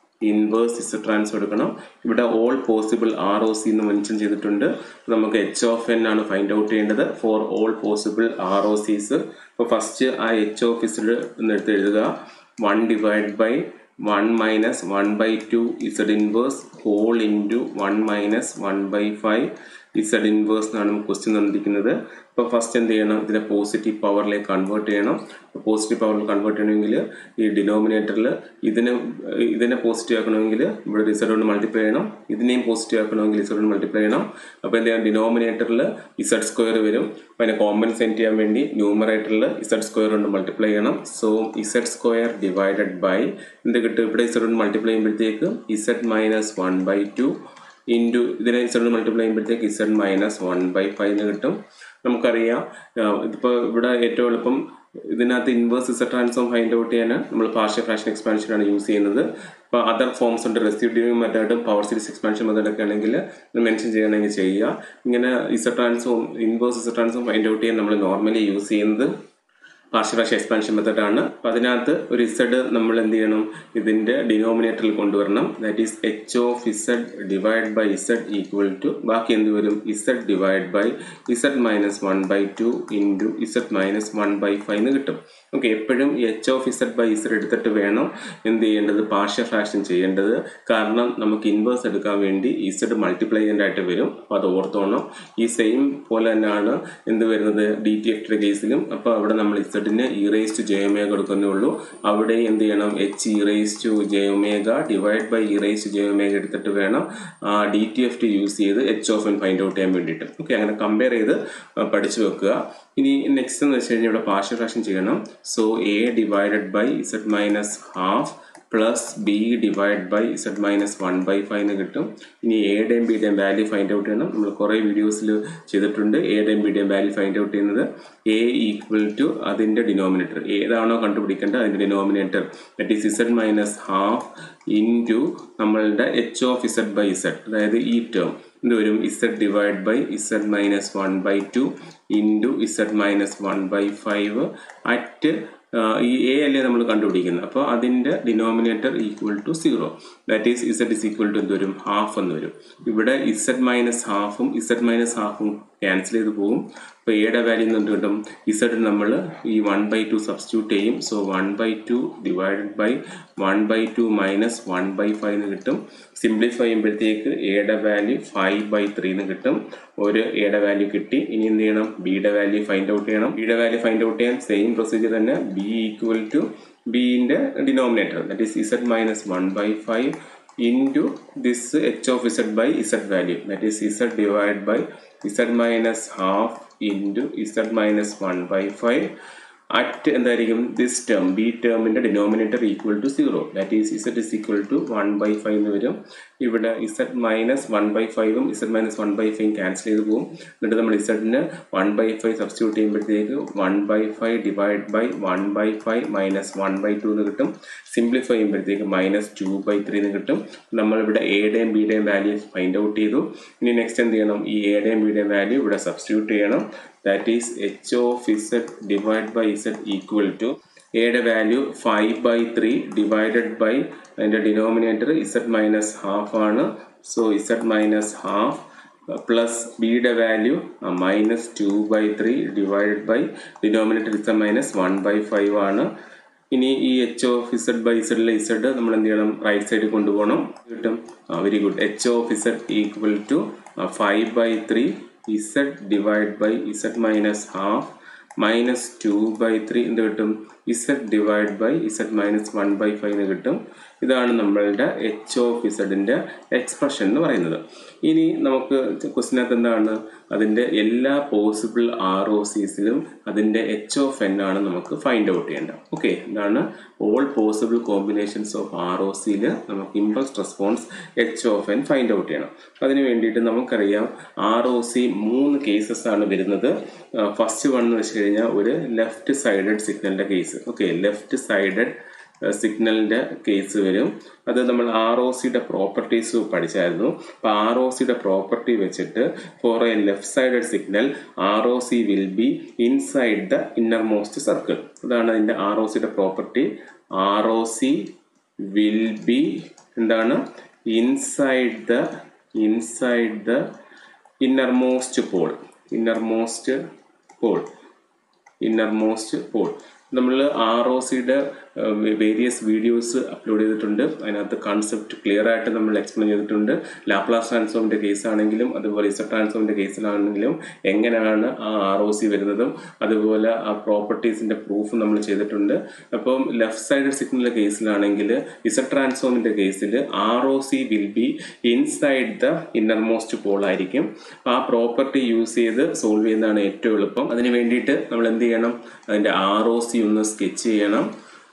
ഇവിടെ ഓൾ പോസിബിൾ ROC എന്ന് മെൻഷൻ ചെയ്തിട്ടുണ്ട്. നമുക്ക് H of n ആണ് ഫൈൻഡ് ഔട്ട് ചെയ്യേണ്ടത് ഫോർ ഓൾ പോസിബിൾ ROCs. അപ്പോൾ ഫസ്റ്റ് ആ H of Z എന്നെടുത്ത് എഴുതുക. 1 divided by 1 minus 1 by 2 Z inverse whole into 1 minus 1 by 5 Z inverse എന്നാണ് ക്വസ്റ്റ്യൻ തന്നിരിക്കുന്നത്. അപ്പോൾ ഫസ്റ്റ് എന്ത് ചെയ്യണം? ഇതിനെ പോസിറ്റീവ് പവറിലേക്ക് കൺവേർട്ട് ചെയ്യണം. പോസിറ്റീവ് പവറിൽ കൺവേർട്ട് ചെയ്യണമെങ്കിൽ ഈ ഡിനോമിനേറ്ററിൽ ഇതിനെ പോസിറ്റീവ് ആക്കണമെങ്കിൽ ഇവിടെ Z കൊണ്ട് മൾട്ടിപ്ലൈ ചെയ്യണം. ഇതിനെയും പോസിറ്റീവ് ആക്കണമെങ്കിൽ Z കൊണ്ട് മൾട്ടിപ്ലൈ ചെയ്യണം. അപ്പോൾ എന്ത് ചെയ്യാം? ഡിനോമിനേറ്ററിൽ Z സ്ക്വയർ വരും. അപ്പോൾ അതിനെ കോമ്പൻസേറ്റ് ചെയ്യാൻ വേണ്ടി ന്യൂമറേറ്ററിൽ Z സ്ക്വയർ കൊണ്ട് മൾട്ടിപ്ലൈ ചെയ്യണം. So Z square divided by എന്ത് കിട്ടും? ഇവിടെ Z കൊണ്ട് മൾട്ടിപ്ലൈ ചെയ്യുമ്പോഴത്തേക്ക് Z മൈനസ് 1 by 2 ഇൻറ്റു ഇതിനെ Z കൊണ്ട് മൾട്ടിപ്ലൈ ചെയ്യുമ്പോഴത്തേക്ക് Z മൈനസ് 1 by 5 എന്ന് കിട്ടും. നമുക്കറിയാം ഇതിപ്പോൾ ഇവിടെ ഏറ്റവും എളുപ്പം ഇതിനകത്ത് inverse Z transform find out ചെയ്യാൻ നമ്മൾ പാർഷ്യൽ ഫ്രാക്ഷൻ എക്സ്പാൻഷനാണ് യൂസ് ചെയ്യുന്നത്. ഇപ്പോൾ അതർ ഫോംസ് ഉണ്ട്, റെസിഡ്യൂ മെത്തേഡും പവർ സീരീസ് എക്സ്പാൻഷൻ മെത്തേഡൊക്കെ ആണെങ്കിൽ മെൻഷൻ ചെയ്യണമെങ്കിൽ ചെയ്യുക. ഇങ്ങനെ Z transform inverse Z transform find out ചെയ്യാൻ നമ്മൾ നോർമലി യൂസ് ചെയ്യുന്നത് പാർഷ്യൽ ഫ്രാക്ഷൻ എക്സ്പാൻഷൻ മെത്തേഡാണ്. അപ്പോൾ അതിനകത്ത് ഒരു Z നമ്മൾ എന്ത് ചെയ്യണം? ഇതിൻ്റെ ഡിനോമിനേറ്ററിൽ കൊണ്ടുവരണം. That is H of Z divide by Z equal to ബാക്കി എന്ത് വരും? Z divide by Z minus 1 by 2 into Z minus 1 by 5 എന്ന് കിട്ടും. ഓക്കെ, എപ്പോഴും H of Z by Z എടുത്തിട്ട് വേണം എന്ത് ചെയ്യേണ്ടത്? പാർഷ്യൽ ഫ്രാക്ഷൻ ചെയ്യേണ്ടത്. കാരണം നമുക്ക് ഇൻവേഴ്സ് എടുക്കാൻ വേണ്ടി Z മൾട്ടിപ്ലൈ ചെയ്യേണ്ടതായിട്ട് വരും. അപ്പോൾ അത് ഓർത്തോണം. ഈ സെയിം പോലെ തന്നെയാണ് എന്ത് വരുന്നത് DTFയുടെ കേസിലും. അപ്പോൾ അവിടെ നമ്മൾ Z-ന് e raised to j omega കൊടുക്കുന്നേ ഉള്ളൂ. അവിടെ എന്ത് ചെയ്യണം? H e raised to j omega divide by e raised to j omega എടുത്തിട്ട് വേണം DTFT യൂസ് ചെയ്ത് H of n find out ചെയ്യാൻ വേണ്ടിയിട്ട്. ഓക്കെ, അങ്ങനെ കമ്പയർ ചെയ്ത് പഠിച്ചു വെക്കുക. ഇനി നെക്സ്റ്റ് എന്ന് വെച്ച് കഴിഞ്ഞാൽ ഇവിടെ പാർഷ്യൽ ഫ്രാക്ഷൻ ചെയ്യണം. So A divided by Z minus half plus B divide by Z minus 1 by 5 എന്ന് കിട്ടും. ഇനി എയുടെയും ബിയുടെയും വാല്യൂ ഫൈൻഡ് ഔട്ട് ചെയ്യണം. നമ്മൾ കുറേ വീഡിയോസിൽ ചെയ്തിട്ടുണ്ട് എയുടെയും ബിയുടെയും വാല്യൂ ഫൈൻഡ് ഔട്ട് ചെയ്യുന്നത്. A ഈക്വൽ ടു അതിൻ്റെ ഡിനോമിനേറ്റർ ഏതാണോ കണ്ടുപിടിക്കേണ്ടത് അതിൻ്റെ denominator that is Z minus half into നമ്മളുടെ H of Z by Z, അതായത് ഈ ടേം എന്ത് വരും? Z divide by Z minus 1 by 2 into Z minus 1 by 5 at ഈ A അല്ലേ നമ്മൾ കണ്ടുപിടിക്കുന്നത്. അപ്പോൾ അതിൻ്റെ ഡിനോമിനേറ്റർ equal to 0. That is Z is equal to എന്ത് വരും? ഹാഫ് എന്ന് വരും. ഇവിടെ Z മൈനസ് ഹാഫും Z മൈനസ് ഹാഫും ക്യാൻസൽ ചെയ്ത് പോകും. അപ്പോൾ എയുടെ വാല്യൂ എന്ത് കിട്ടും? Z നമ്മൾ ഈ 1 by 2 സബ്സ്റ്റിറ്റ്യൂട്ട് ചെയ്യും. So 1 by 2 divided by 1 by 2 minus 1 by 5 എന്ന് കിട്ടും. സിംപ്ലിഫൈ ചെയ്യുമ്പോഴത്തേക്ക് എയുടെ വാല്യൂ 5 by 3 എന്ന് കിട്ടും. ഒരു എയുടെ വാല്യൂ കിട്ടി. ഇനി എന്ത് ചെയ്യണം? ബിയുടെ വാല്യൂ ഫൈൻഡ് ഔട്ട് ചെയ്യണം. ബിയുടെ വാല്യൂ ഫൈൻഡ് ഔട്ട് ചെയ്യാൻ സെയിം പ്രൊസീജിയർ തന്നെ. ബി ഈക്വൽ ടു ബിൻ്റെ denominator that is Z minus 1 by 5 into this H of Z by Z value, that is Z divided by Z minus half into Z minus 1 by 5 at എന്തായിരിക്കും this term b termന്റെ denominator equal to 0, that is z is equal to 1 by 5 എന്ന് വരും. ഇവിടെ z minus 1 by 5 ഉം z minus 1 by 5 cancel ചെയ്ത് പോകും. എന്നിട്ട് നമ്മൾ z ന് 1 by 5 സബ്സ്റ്റിറ്റ്യൂട്ട് ചെയ്യുമ്പോഴത്തേക്ക് 1 by 5 divide by 1 by 5 minus 1 by 2 എന്ന് കിട്ടും. സിംപ്ലിഫൈ ചെയ്യുമ്പോഴത്തേക്ക് മൈനസ് 2 by 3 എന്ന് കിട്ടും. നമ്മളിവിടെ എയുടെയും ബിയുടെയും വാല്യൂ ഫൈൻഡ് ഔട്ട് ചെയ്തു. ഇനി നെക്സ്റ്റ് എന്ത് ചെയ്യണം? ഈ എയുടെയും ബിയുടെയും വാല്യൂ ഇവിടെ സബ്സ്റ്റിറ്റ്യൂട്ട് ചെയ്യണം. That is h of z divided by z equal to a value 5 by 3 divided by the denominator z minus half ആണ്. So z minus half plus b value minus 2 by 3 divided by denominator z minus 1 by 5 ആണ്. ഇനി ഈ h of z by z ലെ z നമ്മൾ എന്ത് ചെയ്യണം? Right സൈഡിൽ കൊണ്ടുപോകണം. കിട്ടും. Very good. h of z equal to 5 by 3 z divided by z minus half minus 2 by 3 എന്ത് കിട്ടും? z divided by z minus 1 by 5 എന്ന് കിട്ടും. ഇതാണ് നമ്മളുടെ h of zന്റെ എക്സ്പ്രഷൻ എന്ന് പറയുന്നത്. ഇനി നമുക്ക് ക്വസ്റ്റിനകത്ത് എന്താണ്? അതിൻ്റെ എല്ലാ പോസിബിൾ ROCസിലും അതിൻ്റെ h of n ആണ് നമുക്ക് ഫൈൻഡ് ഔട്ട് ചെയ്യേണ്ടത്. ഓക്കെ, ഇതാണ് ഓൾ പോസിബിൾ കോമ്പിനേഷൻസ് ഓഫ് ROCയിൽ നമുക്ക് impulse response h of n find out ചെയ്യണം. അതിന് വേണ്ടിയിട്ട് നമുക്കറിയാം ROC 3 കേസസ് ആണ് വരുന്നത്. ഫസ്റ്റ് വൺ എന്ന് വെച്ച് കഴിഞ്ഞാൽ ഒരു ലെഫ്റ്റ് സൈഡഡ് സിഗ്നലിൻ്റെ കേസ്. ഓക്കെ, ലെഫ്റ്റ് സൈഡഡ് സിഗ്നലിൻ്റെ കേസ് വരും. അത് നമ്മൾ ROCയുടെ പ്രോപ്പർട്ടീസ് പഠിച്ചായിരുന്നു. അപ്പോൾ ROCയുടെ പ്രോപ്പർട്ടി വെച്ചിട്ട് for a left sided signal ROC will be inside the innermost circle. അതാണ് അതിൻ്റെ ROCയുടെ പ്രോപ്പർട്ടി. ROC വിൽ ബി എന്താണ്? Inside the innermost pole. നമ്മൾ ROCയുടെ വേരിയസ് വീഡിയോസ് അപ്ലോഡ് ചെയ്തിട്ടുണ്ട്. അതിനകത്ത് കൺസെപ്റ്റ് ക്ലിയർ ആയിട്ട് നമ്മൾ എക്സ്പ്ലെയിൻ ചെയ്തിട്ടുണ്ട്. ലാപ്ലാസ് ട്രാൻസ്ഫോമിൻ്റെ കേസാണെങ്കിലും അതുപോലെ ഇസഡ് ട്രാൻസ്ഫോമിൻ്റെ കേസിലാണെങ്കിലും എങ്ങനെയാണ് ആ ROC വരുന്നതും അതുപോലെ ആ പ്രോപ്പർട്ടീസിൻ്റെ പ്രൂഫ് നമ്മൾ ചെയ്തിട്ടുണ്ട്. അപ്പം ലെഫ്റ്റ് സൈഡ് സിഗ്നലിൻ്റെ കേസിലാണെങ്കിൽ ഇസഡ് ട്രാൻസ്ഫോമിൻ്റെ കേസിൽ ROC will be inside the innermost pole ആയിരിക്കും. ആ പ്രോപ്പർട്ടി യൂസ് ചെയ്ത് സോൾവ് ചെയ്യുന്നതാണ് ഏറ്റവും എളുപ്പം. അതിന് വേണ്ടിയിട്ട് നമ്മൾ എന്ത് ചെയ്യണം? അതിൻ്റെ ROC ഒന്ന് സ്കെച്ച് ചെയ്യണം.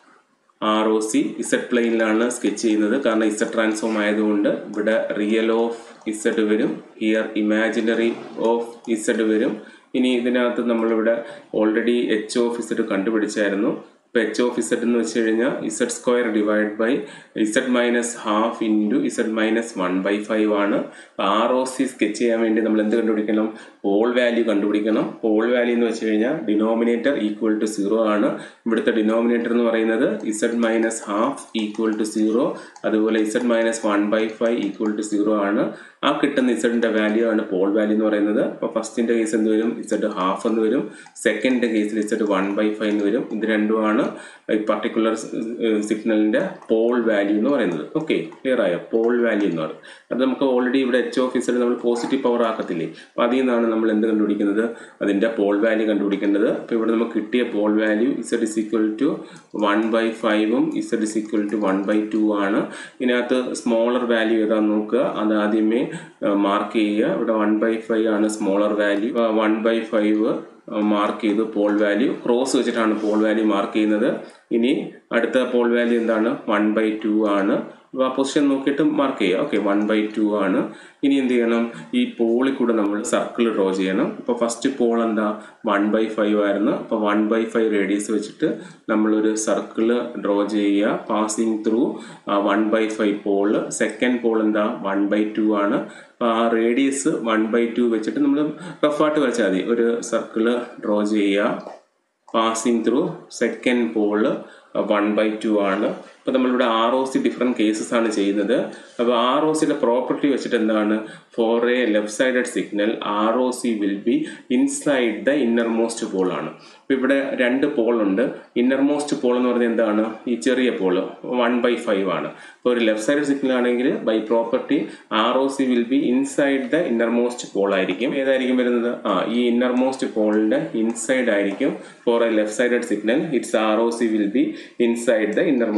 ROC ഇസഡ് പ്ലെയിനിലാണ് സ്കെച്ച് ചെയ്യുന്നത്. കാരണം ഇസഡ് ട്രാൻസ്ഫോം ആയതുകൊണ്ട് ഇവിടെ റിയൽ ഓഫ് ഇസഡ് വരും, ഹിയർ ഇമാജിനറി ഓഫ് ഇസഡ് വരും. ഇനി ഇതിനകത്ത് നമ്മളിവിടെ ഓൾറെഡി h of z കണ്ടുപിടിച്ചായിരുന്നു. ഇപ്പോൾ h of z എന്ന് വെച്ച് കഴിഞ്ഞാൽ z square divide by z minus half into z minus 1 by 5 ആണ്. ROC സ്കെച്ച് ചെയ്യാൻ വേണ്ടി നമ്മൾ എന്ത് കണ്ടുപിടിക്കണം? പോൾ വാല്യൂ കണ്ടുപിടിക്കണം. പോൾ വാല്യൂ എന്ന് വെച്ച് കഴിഞ്ഞാൽ ഡിനോമിനേറ്റർ ഈക്വൽ ടു 0 ആണ്. ഇവിടുത്തെ ഡിനോമിനേറ്റർ എന്ന് പറയുന്നത് z minus half equal to 0, അതുപോലെ z minus 1 by 5 equal to 0 ആണ്. ആ കിട്ടുന്ന ഇസഡിൻ്റെ വാല്യൂ ആണ് പോൾ വാല്യൂ എന്ന് പറയുന്നത്. അപ്പോൾ ഫസ്റ്റിൻ്റെ കേസ് എന്ത് വരും? z ഹാഫ് എന്ന് വരും. സെക്കൻഡ് കേസിൽ z 1 by 5 എന്ന് വരും. ഇത് രണ്ടുമാണ് ഈ പർട്ടിക്കുലർ സിഗ്നലിൻ്റെ പോൾ വാല്യൂ എന്ന് പറയുന്നത്. ഓക്കെ, ക്ലിയർ ആയോ? പോൾ വാല്യൂ എന്ന് പറയുന്നത് അത് നമുക്ക് ഓൾറെഡി ഇവിടെ h of z നമ്മൾ പോസിറ്റീവ് പവർ ആക്കത്തില്ലേ? അപ്പോൾ അതിൽ നിന്നാണ് നമ്മൾ എന്ത് കണ്ടുപിടിക്കുന്നത്? അതിൻ്റെ പോൾ വാല്യൂ കണ്ടുപിടിക്കേണ്ടത്. അപ്പോൾ ഇവിടെ നമുക്ക് കിട്ടിയ pole value z is equal to 1 by 5 z is equal to 1 by 2 ആണ്. ഇതിനകത്ത് സ്മോളർ വാല്യൂ ഏതാണെന്ന് നോക്കുക. അത് ആദ്യമേ മാർക്ക് ചെയ്യുക. ഇവിടെ 1 by 5 ആണ് സ്മോളർ വാല്യൂ. 1 by 5 മാർക്ക് ചെയ്തു. പോൾ വാല്യൂ ക്രോസ് വെച്ചിട്ടാണ് പോൾ വാല്യൂ മാർക്ക് ചെയ്യുന്നത്. ഇനി അടുത്ത പോൾ വാല്യൂ എന്താണ്? 1 by 2 ആണ്. അപ്പോൾ ആ പൊസിഷൻ നോക്കിയിട്ട് മാർക്ക് ചെയ്യുക. ഓക്കെ, 1 by 2 ആണ്. ഇനി എന്ത് ചെയ്യണം? ഈ പോളിൽ കൂടെ നമ്മൾ സർക്കിൾ ഡ്രോ ചെയ്യണം. അപ്പോൾ ഫസ്റ്റ് പോൾ എന്താ? 1 by 5 ആയിരുന്നു. അപ്പോൾ 1 by 5 റേഡിയസ് വെച്ചിട്ട് നമ്മളൊരു സർക്കിൾ ഡ്രോ ചെയ്യുക passing through 1 by 5 pole. Second pole എന്താ? 1 by 2 ആണ്. അപ്പോൾ ആ റേഡിയസ് 1 by 2 വെച്ചിട്ട് നമ്മൾ റഫായിട്ട് വരച്ചാൽ മതി. ഒരു സർക്കിൾ ഡ്രോ ചെയ്യുക passing through second pole 1 by 2 ആണ്. അപ്പോൾ നമ്മളിവിടെ ROC ഡിഫറെൻറ്റ് കേസസ് ആണ് ചെയ്യുന്നത്. അപ്പോൾ ROCയുടെ പ്രോപ്പർട്ടി വെച്ചിട്ട് എന്താണ്? For a left sided signal ROC will be inside the innermost pole ആണ്. അപ്പോൾ ഇവിടെ 2 പോളുണ്ട്. ഇന്നർമോസ്റ്റ് പോൾ എന്ന് പറഞ്ഞാൽ എന്താണ്? ഈ ചെറിയ പോള് 1 by 5 ആണ്. ഇപ്പോൾ ഒരു ലെഫ്റ്റ് സൈഡ് സിഗ്നൽ ആണെങ്കിൽ by property ROC will be inside the innermost pole ആയിരിക്കും. ഏതായിരിക്കും വരുന്നത്? ഈ ഇന്നർമോസ്റ്റ് പോളിൻ്റെ ഇൻസൈഡ് ആയിരിക്കും. For a left sided signal it's ROC will be inside the innermost pole.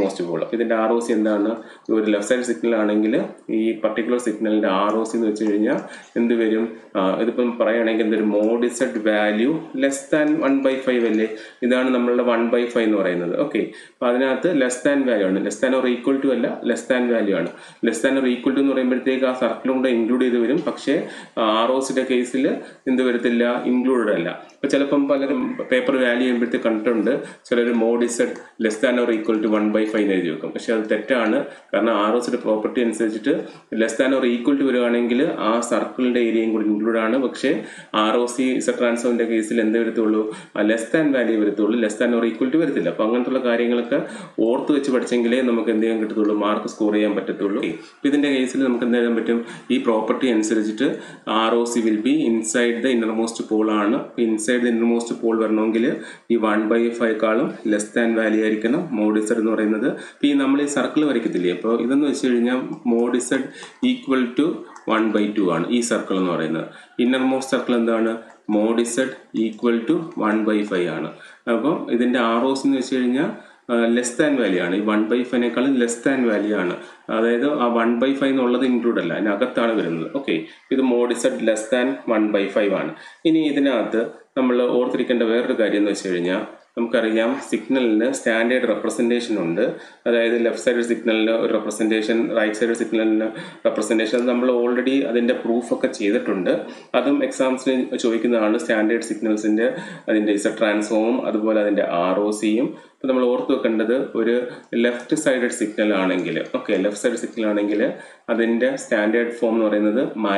Problem. ഇതിൻ്റെ ROC എന്താണ്? ഒരു ലെഫ്റ്റ് സൈഡ് സിഗ്നൽ ആണെങ്കിൽ ഈ പർട്ടിക്കുലർ സിഗ്നലിൻ്റെ ROC എന്ന് വെച്ച് കഴിഞ്ഞാൽ എന്ത് വരും? ഇതിപ്പം പറയുകയാണെങ്കിൽ എന്തൊരു മോഡിസഡ് വാല്യൂ ലെസ് ദാൻ 1/5 അല്ലേ? ഇതാണ് നമ്മളുടെ 1/5 എന്ന് പറയുന്നത്. ഓക്കെ, അപ്പോൾ അതിനകത്ത് ലെസ് ദാൻ വാല്യൂ ആണ്. Less than or equal to അല്ല, ലെസ് ദാൻ വാല്യൂ ആണ്. Less than or equal to എന്ന് പറയുമ്പോഴത്തേക്ക് ആ സർക്കിളും കൂടെ ഇൻക്ലൂഡ് ചെയ്ത് വരും. പക്ഷേ ROCയുടെ കേസിൽ എന്ത് വരത്തില്ല? ഇൻക്ലൂഡഡ് അല്ല. അപ്പോൾ ചിലപ്പം പലരും പേപ്പർ വാല്യൂ ചെയ്യുമ്പോഴത്തേക്ക് കണ്ടിട്ടുണ്ട് ചിലർ mod Z less than or equal to 1/5 എന്ന് എഴുതി വെക്കും. പക്ഷെ അത് തെറ്റാണ്. കാരണം ROCയുടെ പ്രോപ്പർട്ടി അനുസരിച്ചിട്ട് less than or equal to വരുവാണെങ്കിൽ ആ സർക്കിളിൻ്റെ ഏരിയയും കൂടി ഇൻക്ലൂഡ് ആണ്. പക്ഷേ ROC ഇസഡ് ട്രാൻസ്ഫോമിൻ്റെ കേസിൽ എന്ത് വരത്തുള്ളൂ? ലെസ് ദാൻ വാല്യൂ വരത്തുള്ളൂ, less than or equal to വരത്തില്ല. അപ്പോൾ അങ്ങനത്തുള്ള കാര്യങ്ങളൊക്കെ ഓർത്ത് വെച്ച് പഠിച്ചെങ്കിലേ നമുക്ക് എന്ത് ചെയ്യാൻ കിട്ടത്തുള്ളൂ? മാർക്ക് സ്കോർ ചെയ്യാൻ പറ്റത്തുള്ളൂ. അപ്പോൾ ഇതിൻ്റെ കേസിൽ നമുക്ക് എന്ത് ചെയ്യാൻ പറ്റും? ഈ പ്രോപ്പർട്ടി അനുസരിച്ചിട്ട് ROC will be inside the innermost pole ആണ്. ഇൻസൈഡ് ദ ഇന്നർമോസ്റ്റ് പോൾ വരണമെങ്കിൽ ഈ 1/5ക്കാളും ലെസ് ദാൻ വാല്യൂ ആയിരിക്കണം മോഡിസഡ് എന്ന് പറയുന്നത്. അപ്പോൾ ഈ നമ്മൾ ഈ സർക്കിൾ വരയ്ക്കത്തില്ലേ, അപ്പോൾ ഇതെന്ന് വെച്ച് കഴിഞ്ഞാൽ മോഡിസഡ് ഈക്വൽ ടു 1/2 ആണ് ഈ സർക്കിൾ എന്ന് പറയുന്നത്. ഇന്നർമോസ്റ്റ് സർക്കിൾ എന്താണ്? മോഡിസഡ് ഈക്വൽ ടു 1/5 ആണ്. അപ്പം ഇതിൻ്റെ ROC എന്ന് വെച്ച് കഴിഞ്ഞാൽ ലെസ് ദാൻ വാല്യൂ ആണ്. ഈ 1/5നേക്കാളും ലെസ് ദാൻ വാല്യൂ ആണ്. അതായത് ആ 1/5 എന്നുള്ളത് ഇൻക്ലൂഡ് അല്ല, അതിനകത്താണ് വരുന്നത്. ഓക്കെ, ഇത് മോഡിസഡ് ലെസ് ദാൻ 1/5 ആണ്. ഇനി ഇതിനകത്ത് നമ്മൾ ഓർത്തിരിക്കേണ്ട വേറൊരു കാര്യം എന്ന് വെച്ച് കഴിഞ്ഞാൽ നമുക്കറിയാം സിഗ്നലിന് സ്റ്റാൻഡേർഡ് റെപ്രസെൻറ്റേഷൻ ഉണ്ട്. അതായത് ലെഫ്റ്റ് സൈഡ് സിഗ്നലിന് ഒരു റെപ്രസെൻറ്റേഷൻ, റൈറ്റ് സൈഡ് സിഗ്നലിന് റെപ്രസെൻറ്റേഷൻ. നമ്മൾ ഓൾറെഡി അതിൻ്റെ പ്രൂഫൊക്കെ ചെയ്തിട്ടുണ്ട്. അതും എക്സാംസിന് ചോദിക്കുന്നതാണ്. സ്റ്റാൻഡേർഡ് സിഗ്നൽസിൻ്റെ അതിൻ്റെ ഇസഡ് ട്രാൻസ്ഫോമും അതുപോലെ അതിൻ്റെ ROCയും. അപ്പോൾ നമ്മൾ ഓർത്ത് വെക്കേണ്ടത് ഒരു ലെഫ്റ്റ് സൈഡഡ് സിഗ്നൽ ആണെങ്കിൽ, ഓക്കെ, ലെഫ്റ്റ് സൈഡ് സിഗ്നൽ ആണെങ്കിൽ അതിൻ്റെ സ്റ്റാൻഡേർഡ് ഫോം എന്ന് പറയുന്നത്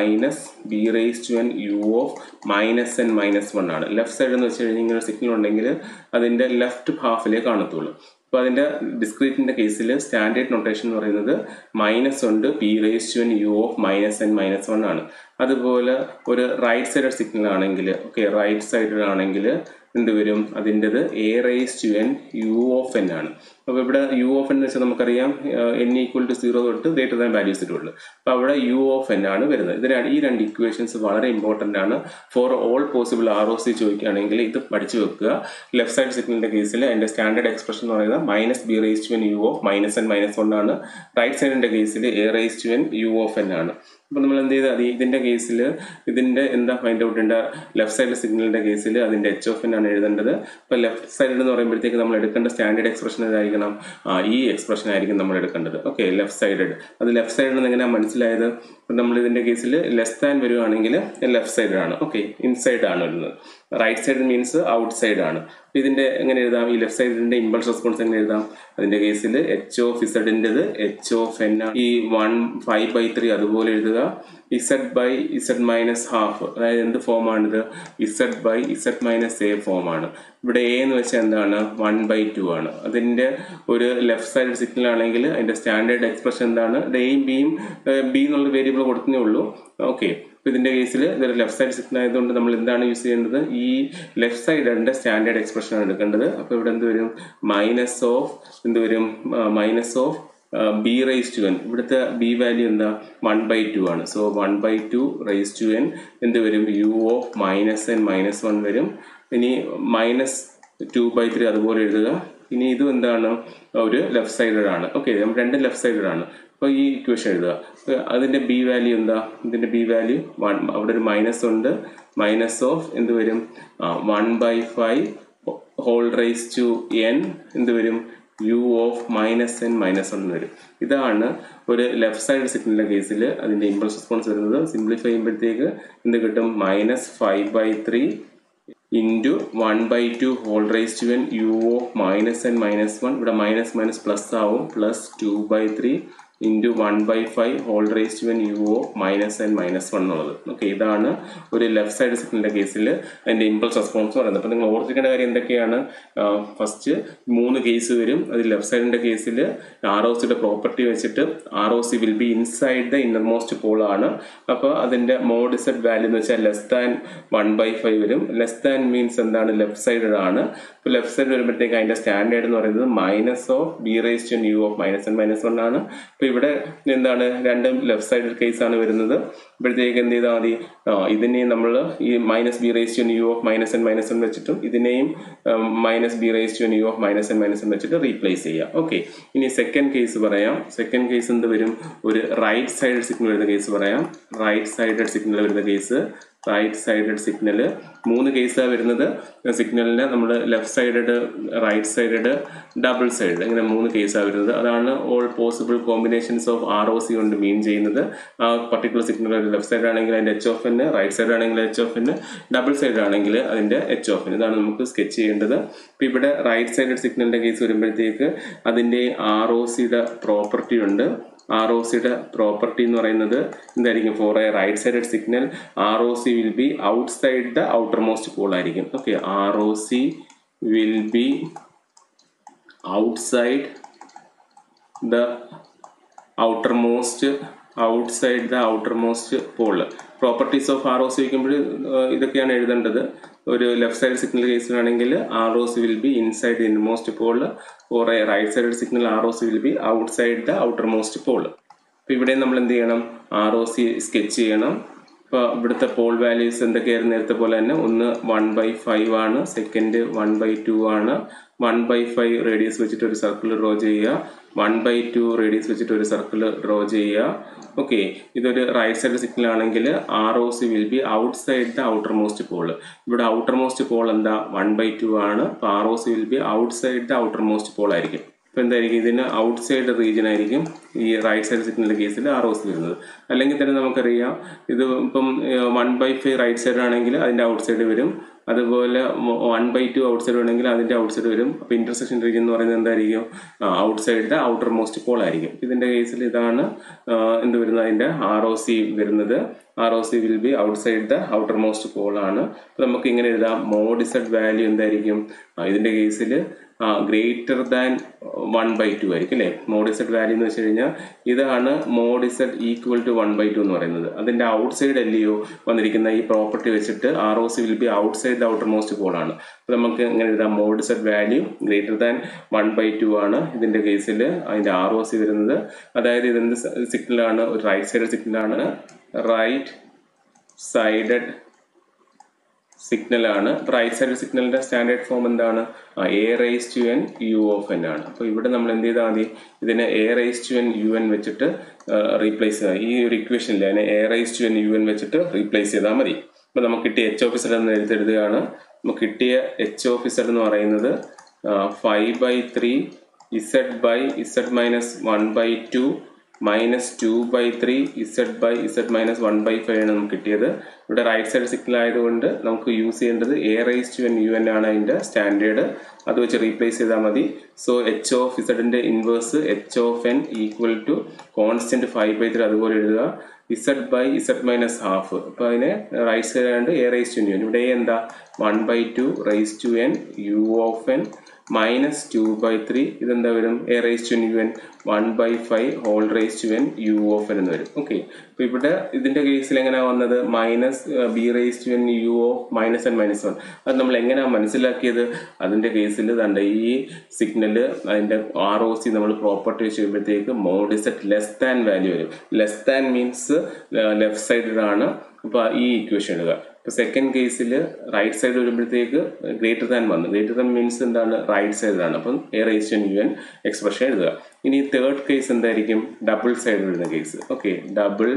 -b⁻n u of -n - 1 ആണ്. ലെഫ്റ്റ് സൈഡ് എന്ന് വെച്ച് കഴിഞ്ഞാൽ ഇങ്ങനെ സിഗ്നൽ ഉണ്ടെങ്കിൽ അതിൻ്റെ ലെഫ്റ്റ് ഹാഫിലേ കാണത്തുള്ളൂ. അപ്പോൾ അതിൻ്റെ ഡിസ്ക്രീറ്റിൻ്റെ കേസിൽ സ്റ്റാൻഡേർഡ് നൊട്ടേഷൻ എന്ന് പറയുന്നത് മൈനസ് ഉണ്ട്, b⁻n u of -n - 1 ആണ്. അതുപോലെ ഒരു റൈറ്റ് സൈഡഡ് സിഗ്നൽ ആണെങ്കിൽ, ഓക്കെ, റൈറ്റ് സൈഡഡ് ആണെങ്കിൽ എന്ത് വരും? അതിൻ്റെത് a⁻n u of n ആണ്. അപ്പോൾ ഇവിടെ u of n എന്ന് വെച്ചാൽ നമുക്കറിയാം n = 0 തൊട്ട് ഗ്രേറ്റർ ദാൻ വാല്യൂസ് ഇട്ടുള്ളൂ. അപ്പോൾ അവിടെ u of n ആണ് വരുന്നത്. ഇതിനാണ് ഈ രണ്ട് ഇക്വേഷൻസ് വളരെ ഇമ്പോർട്ടൻ്റ് ആണ്. ഫോർ ഓൾ പോസിബിൾ ROC ചോദിക്കുകയാണെങ്കിൽ ഇത് പഠിച്ചു വെക്കുക. ലെഫ്റ്റ് സൈഡ് സിഗ്നലിൻ്റെ കേസിൽ അതിൻ്റെ സ്റ്റാൻഡേർഡ് എക്സ്പ്രഷൻ എന്ന് പറയുന്നത് -b⁻n u of -n - 1 ആണ്. റൈറ്റ് സൈഡിൻ്റെ കേസിൽ a⁻n u of n ആണ്. അപ്പോൾ നമ്മൾ എന്ത് ചെയ്താൽ ഇതിൻ്റെ കേസിൽ ഇതിൻ്റെ എന്താ ഫൈൻഡ് ഔട്ട് ഉണ്ട്? ലെഫ്റ്റ് സൈഡ് സിഗ്നലിൻ്റെ കേസിൽ അതിൻ്റെ h of n ആണ് എഴുതേണ്ടത്. അപ്പോൾ ലെഫ്റ്റ് സൈഡ് എന്ന് പറയുമ്പോഴത്തേക്ക് നമ്മൾ എടുക്കേണ്ട സ്റ്റാൻഡേർഡ് എക്സ്പ്രഷൻ ഏതായിരിക്കണം? ഈ എക്സ്പ്രഷൻ ആയിരിക്കും നമ്മൾ എടുക്കേണ്ടത്. Okay, left sided. അത് ലെഫ്റ്റ് സൈഡ് എന്ന് എങ്ങനെയാണ് മനസ്സിലായത്? അപ്പം നമ്മൾ ഇതിൻ്റെ കേസിൽ ലെസ് ദാൻ വരുവാണെങ്കിൽ ലെഫ്റ്റ് സൈഡ് ആണ്. ഓക്കെ, ഇൻസൈഡ് ആണ് വരുന്നത്. Right side means outside ആണ്. ഇതിൻ്റെ എങ്ങനെ എഴുതാം? ഈ ലെഫ്റ്റ് സൈഡിൻ്റെ ഇമ്പൾസ് റെസ്പോൺസ് എങ്ങനെ എഴുതാം? അതിൻ്റെ കേസിൽ h of zൻ്റെത് h of n ആണ്. ഈ 1/5/3 അതുപോലെ എഴുതുക. z/z - ½ അതായത് എന്ത് ഫോമാണിത്? z/z - a ഫോമാണ്. ഇവിടെ a എന്ന് വെച്ചാൽ എന്താണ്? 1/2 ആണ്. അതിൻ്റെ ഒരു ലെഫ്റ്റ് സൈഡ് സിഗ്നൽ ആണെങ്കിൽ അതിൻ്റെ സ്റ്റാൻഡേർഡ് എക്സ്പ്രഷൻ എന്താണ്? എയും ബിയും b എന്നുള്ള വേരിയബിൾ കൊടുത്തേ ഉള്ളൂ. ഓക്കെ, അപ്പോൾ ഇതിൻ്റെ കേസിൽ ഇതൊരു ലെഫ്റ്റ് സൈഡ് സിഗ്നൽ ആയതുകൊണ്ട് നമ്മൾ എന്താണ് യൂസ് ചെയ്യേണ്ടത്? ഈ ലെഫ്റ്റ് സൈഡിൻ്റെ സ്റ്റാൻഡേർഡ് എക്സ്പ്രഷനാണ് എടുക്കേണ്ടത്. അപ്പോൾ ഇവിടെ എന്ത് വരും? b⁻n. ഇവിടുത്തെ b വാല്യൂ എന്താ? 1/2 ആണ്. സോ 1/2 എന്ത് വരും? u of -n - 1 വരും. ഇനി -2/3 അതുപോലെ എഴുതുക. ഇനി ഇതും എന്താണ്? ഒരു ലെഫ്റ്റ് സൈഡഡ് ആണ്. ഓക്കെ, രണ്ടും ലെഫ്റ്റ് സൈഡഡ് ആണ്. അപ്പോൾ ഈ ഇക്വേഷൻ എഴുതുക. അതിൻ്റെ b വാല്യൂ എന്താ? ഇതിൻ്റെ b വാല്യൂ 1. അവിടെ ഒരു മൈനസ് ഉണ്ട്. എന്ത് വരും? 1/5 n എന്ത് വരും? u of -n - 1 വരും. ഇതാണ് ഒരു ലെഫ്റ്റ് സൈഡ് സിഗ്നലിൻ്റെ കേസിൽ അതിൻ്റെ ഇമ്പൾസ് റെസ്പോൺസ് വരുന്നത്. സിംപ്ലിഫൈ ചെയ്യുമ്പോഴത്തേക്ക് എന്ത് കിട്ടും? -5/3 into 1/2 n u of -n - 1. ഇവിടെ മൈനസ് പ്ലസ് ആവും. +2/3 into 1/5 n u of -n - 1 എന്നുള്ളത്. ഓക്കെ, ഇതാണ് ഒരു ലെഫ്റ്റ് സൈഡ് സിഗ്നലിൻ്റെ കേസിൽ അതിൻ്റെ ഇമ്പൾസ് റെസ്പോൺസ് പറയുന്നത്. അപ്പോൾ നിങ്ങൾ ഓർത്തിരിക്കേണ്ട കാര്യം എന്തൊക്കെയാണ്? ഫസ്റ്റ് 3 കേസ് വരും. അതിൽ ലെഫ്റ്റ് സൈഡിൻ്റെ കേസിൽ ROCയുടെ പ്രോപ്പർട്ടി വെച്ചിട്ട് ROC will be inside the innermost pole ആണ്. അപ്പോൾ അതിൻ്റെ മോഡിസഡ് വാല്യൂ എന്ന് വെച്ചാൽ ലെസ് ദാൻ 1/5 വരും. ലെസ് ദാൻ മീൻസ് എന്താണ്? ലെഫ്റ്റ് സൈഡഡ് ആണ്. ഇപ്പോൾ ലെഫ്റ്റ് സൈഡ് വരുമ്പോഴത്തേക്ക് അതിൻ്റെ സ്റ്റാൻഡേർഡ് എന്ന് പറയുന്നത് -b⁻n u of -n - 1 ആണ്. അപ്പോൾ ഇവിടെ എന്താണ് രണ്ടും ലെഫ്റ്റ് സൈഡ് കേസാണ് വരുന്നത്. ഇപ്പോഴത്തേക്ക് എന്ത് ചെയ്താൽ മതി, ഇതിനെയും നമ്മൾ ഈ minus b raise to n u of minus n വെച്ചിട്ടും ഇതിനെയും minus b raise to n u of minus n വെച്ചിട്ട് റീപ്ലേസ് ചെയ്യാം. ഓക്കെ, ഇനി സെക്കൻഡ് കേസ് പറയാം. സെക്കൻഡ് കേസ് എന്ത് വരും, ഒരു റൈറ്റ് സൈഡ് സിഗ്നൽ വരുന്ന കേസ് പറയാം. റൈറ്റ് സൈഡഡ് സിഗ്നൽ വരുന്ന കേസ്, റൈറ്റ് സൈഡഡ് സിഗ്നൽ 3 കേസാണ് വരുന്നത്. സിഗ്നലിന് നമ്മൾ left sided, right sided, double side, ഇങ്ങനെ 3 കേസാണ് വരുന്നത്. അതാണ് all possible combinations of ROC കൊണ്ട് മീൻ ചെയ്യുന്നത്. ആ പർട്ടിക്കുലർ സിഗ്നൽ ലെഫ്റ്റ് സൈഡ് ആണെങ്കിൽ അതിൻ്റെ HN, റൈറ്റ് സൈഡ് ആണെങ്കിൽ HN, ഡബിൾ സൈഡ് ആണെങ്കിൽ അതിൻ്റെ HN. ഇതാണ് നമുക്ക് സ്കെച്ച് ചെയ്യേണ്ടത്. ഇപ്പോൾ ഇവിടെ റൈറ്റ് സൈഡഡ് സിഗ്നലിൻ്റെ കേസ് വരുമ്പോഴത്തേക്ക് അതിൻ്റെ ROCയുടെ പ്രോപ്പർട്ടി ഉണ്ട്. ROCയുടെ പ്രോപ്പർട്ടി എന്ന് പറയുന്നത് എന്തായിരിക്കും, for a right sided signal ROC will be outside the outermost pole ആയിരിക്കും. Okay, ROC will be outside the outermost pole. Properties of ROC വയ്ക്കുമ്പോൾ ഇതൊക്കെയാണ് എഴുതേണ്ടത്. ഒരു ലെഫ്റ്റ് സൈഡ് സിഗ്നൽ കേസിലാണെങ്കിൽ ROC will be inside the inmost pole. For a right side signal ROC will be outside the outermost pole. അപ്പോൾ ഇവിടെ നമ്മൾ എന്ത് ചെയ്യണം, ROC സ്കെച്ച് ചെയ്യണം. ഇപ്പോൾ ഇവിടുത്തെ പോൾ വാല്യൂസ് എന്തൊക്കെയായിരുന്നു നേരത്തെ പോലെ തന്നെ, ഒന്ന് 1/5 ആണ്, സെക്കൻഡ് 1/2 ആണ്. 1/5 റേഡിയസ് വെച്ചിട്ട് ഒരു സർക്കിൾ ഡ്രോ ചെയ്യുക, 1/2 റേഡിയസ് വെച്ചിട്ട് ഒരു സർക്കിൾ ഡ്രോ ചെയ്യുക. ഓക്കെ, ഇതൊരു റൈറ്റ് സൈഡ് സിഗ്നൽ ആണെങ്കിൽ ROC will be outside the outermost pole. ഇവിടെ ഔട്ടർ മോസ്റ്റ് പോൾ എന്താ, 1/2 ആണ്. അപ്പോൾ ROC will be outside the outermost pole ആയിരിക്കും. ഇപ്പോൾ എന്തായിരിക്കും, ഇതിന് ഔട്ട്സൈഡ് റീജിയൻ ആയിരിക്കും ഈ റൈറ്റ് സൈഡ് സിഗ്നലിൻ്റെ കേസിൽ ROC വരുന്നത്. അല്ലെങ്കിൽ തന്നെ നമുക്കറിയാം, ഇത് ഇപ്പം 1/5 റൈറ്റ് സൈഡ് ആണെങ്കിൽ അതിൻ്റെ ഔട്ട്സൈഡ് വരും, അതുപോലെ 1/2 ഔട്ട്സൈഡ് വേണമെങ്കിൽ അതിൻ്റെ ഔട്ട്സൈഡ് വരും. അപ്പോൾ ഇന്റർസെക്ഷൻ റീജിയൻ എന്ന് പറയുന്നത് എന്തായിരിക്കും, outside the outermost pole ആയിരിക്കും. ഇതിൻ്റെ കേസിൽ ഇതാണ് എന്ത് വരുന്നത്, അതിൻ്റെ ROC വരുന്നത്. ROC will be outside the outermost pole ആണ്. അപ്പോൾ നമുക്ക് ഇങ്ങനെ എഴുതാം, മോഡ് Z വാല്യൂ എന്തായിരിക്കും, ഇതിൻ്റെ കേസിൽ ഗ്രേറ്റർ ദാൻ 1/2 ആയിരിക്കും അല്ലേ. മോഡ് Z വാല്യൂ എന്ന് വെച്ച് കഴിഞ്ഞാൽ ഇതാണ് മോഡ് Z ഈക്വൽ ടു 1/2 എന്ന് പറയുന്നത്. അതിൻ്റെ ഔട്ട്സൈഡ് അല്ലയോ വന്നിരിക്കുന്ന ഈ പ്രോപ്പർട്ടി വെച്ചിട്ട് ROC will be outside the outermost pole ആണ്. അപ്പോൾ നമുക്ക് ഇങ്ങനെ എഴുതാം, mod Z value greater than 1/2 ആണ് ഇതിൻ്റെ കേസിൽ അതിൻ്റെ ROC വരുന്നത്. അതായത് ഇതെന്ത് സിഗ്നലാണ്, ഒരു റൈറ്റ് സൈഡ് സിഗ്നലാണ്, റൈറ്റ് സൈഡഡ് സിഗ്നലാണ്. റൈറ്റ് സൈഡ് സിഗ്നലിന്റെ സ്റ്റാൻഡേർഡ് ഫോം എന്താണ്, A raised to n U of n ആണ്. അപ്പോൾ ഇവിടെ നമ്മൾ എന്ത് ചെയ്താൽ മതി, ഇതിനെ A raised to n UN വെച്ചിട്ട് റീപ്ലേസ് ചെയ്യുക. ഈ ഒരു ഇക്വേഷനിൽ അതിനെ A raised to n UN വെച്ചിട്ട് റീപ്ലേസ് ചെയ്താൽ മതി. അപ്പോൾ നമുക്ക് കിട്ടിയ H of Z എന്ന് എഴുതുകയാണ്. നമുക്ക് കിട്ടിയ H of Z എന്ന് പറയുന്നത് 5/3 Z minus 1/2 minus 2/3 Z minus 1/5 ആണ് നമുക്ക് കിട്ടിയത്. ഇവിടെ റൈറ്റ് സൈഡ് സിഗ്നൽ ആയതുകൊണ്ട് നമുക്ക് യൂസ് ചെയ്യേണ്ടത് A raised to n UN ആണ് അതിൻ്റെ സ്റ്റാൻഡേർഡ്. അത് വെച്ച് റീപ്ലേസ് ചെയ്താൽ മതി. So H of Z inverse H of n equal to constant 5/3 അതുപോലെ എഴുതുക. Z minus half. അപ്പോൾ അതിന് റൈറ്റ് സൈഡ് ആയതുകൊണ്ട് A raised to n UN. ഇവിടെ എന്താ, 1/2 raised to n U of n minus 2/3 ഇതെന്താ വരും, A raised to n UN 1/5 whole raised to n U of n എന്ന് വരും. ഓക്കെ, അപ്പോൾ ഇവിടെ ഇതിൻ്റെ കേസിൽ എങ്ങനെയാണ് വന്നത്, minus B raised to n U of minus n minus 1. അത് നമ്മൾ എങ്ങനെയാണ് മനസ്സിലാക്കിയത്, അതിൻ്റെ കേസിൽ തണ്ട ഈ സിഗ്നൽ അതിൻ്റെ ROC നമ്മൾ പ്രോപ്പർട്ടി വെച്ച് കഴിയുമ്പോഴത്തേക്ക് mod Z less than value വരും. ലെസ് ദാൻ മീൻസ് ലെഫ്റ്റ് സൈഡിലാണ്. അപ്പോൾ ഈ ഇക്വേഷൻ എഴുതുക. ഇപ്പോൾ സെക്കൻഡ് കേസിൽ റൈറ്റ് സൈഡ് വരുമ്പോഴത്തേക്ക് ഗ്രേറ്റർ ദാൻ വന്നു. ഗ്രേറ്റർ ദാൻ മീൻസ് എന്താണ്, റൈറ്റ് സൈഡിലാണ്. അപ്പം A raised to n UN expression എഴുതുക. ഇനി തേർഡ് കേസ് എന്തായിരിക്കും, ഡബിൾ സൈഡ് വരുന്ന case. Okay, double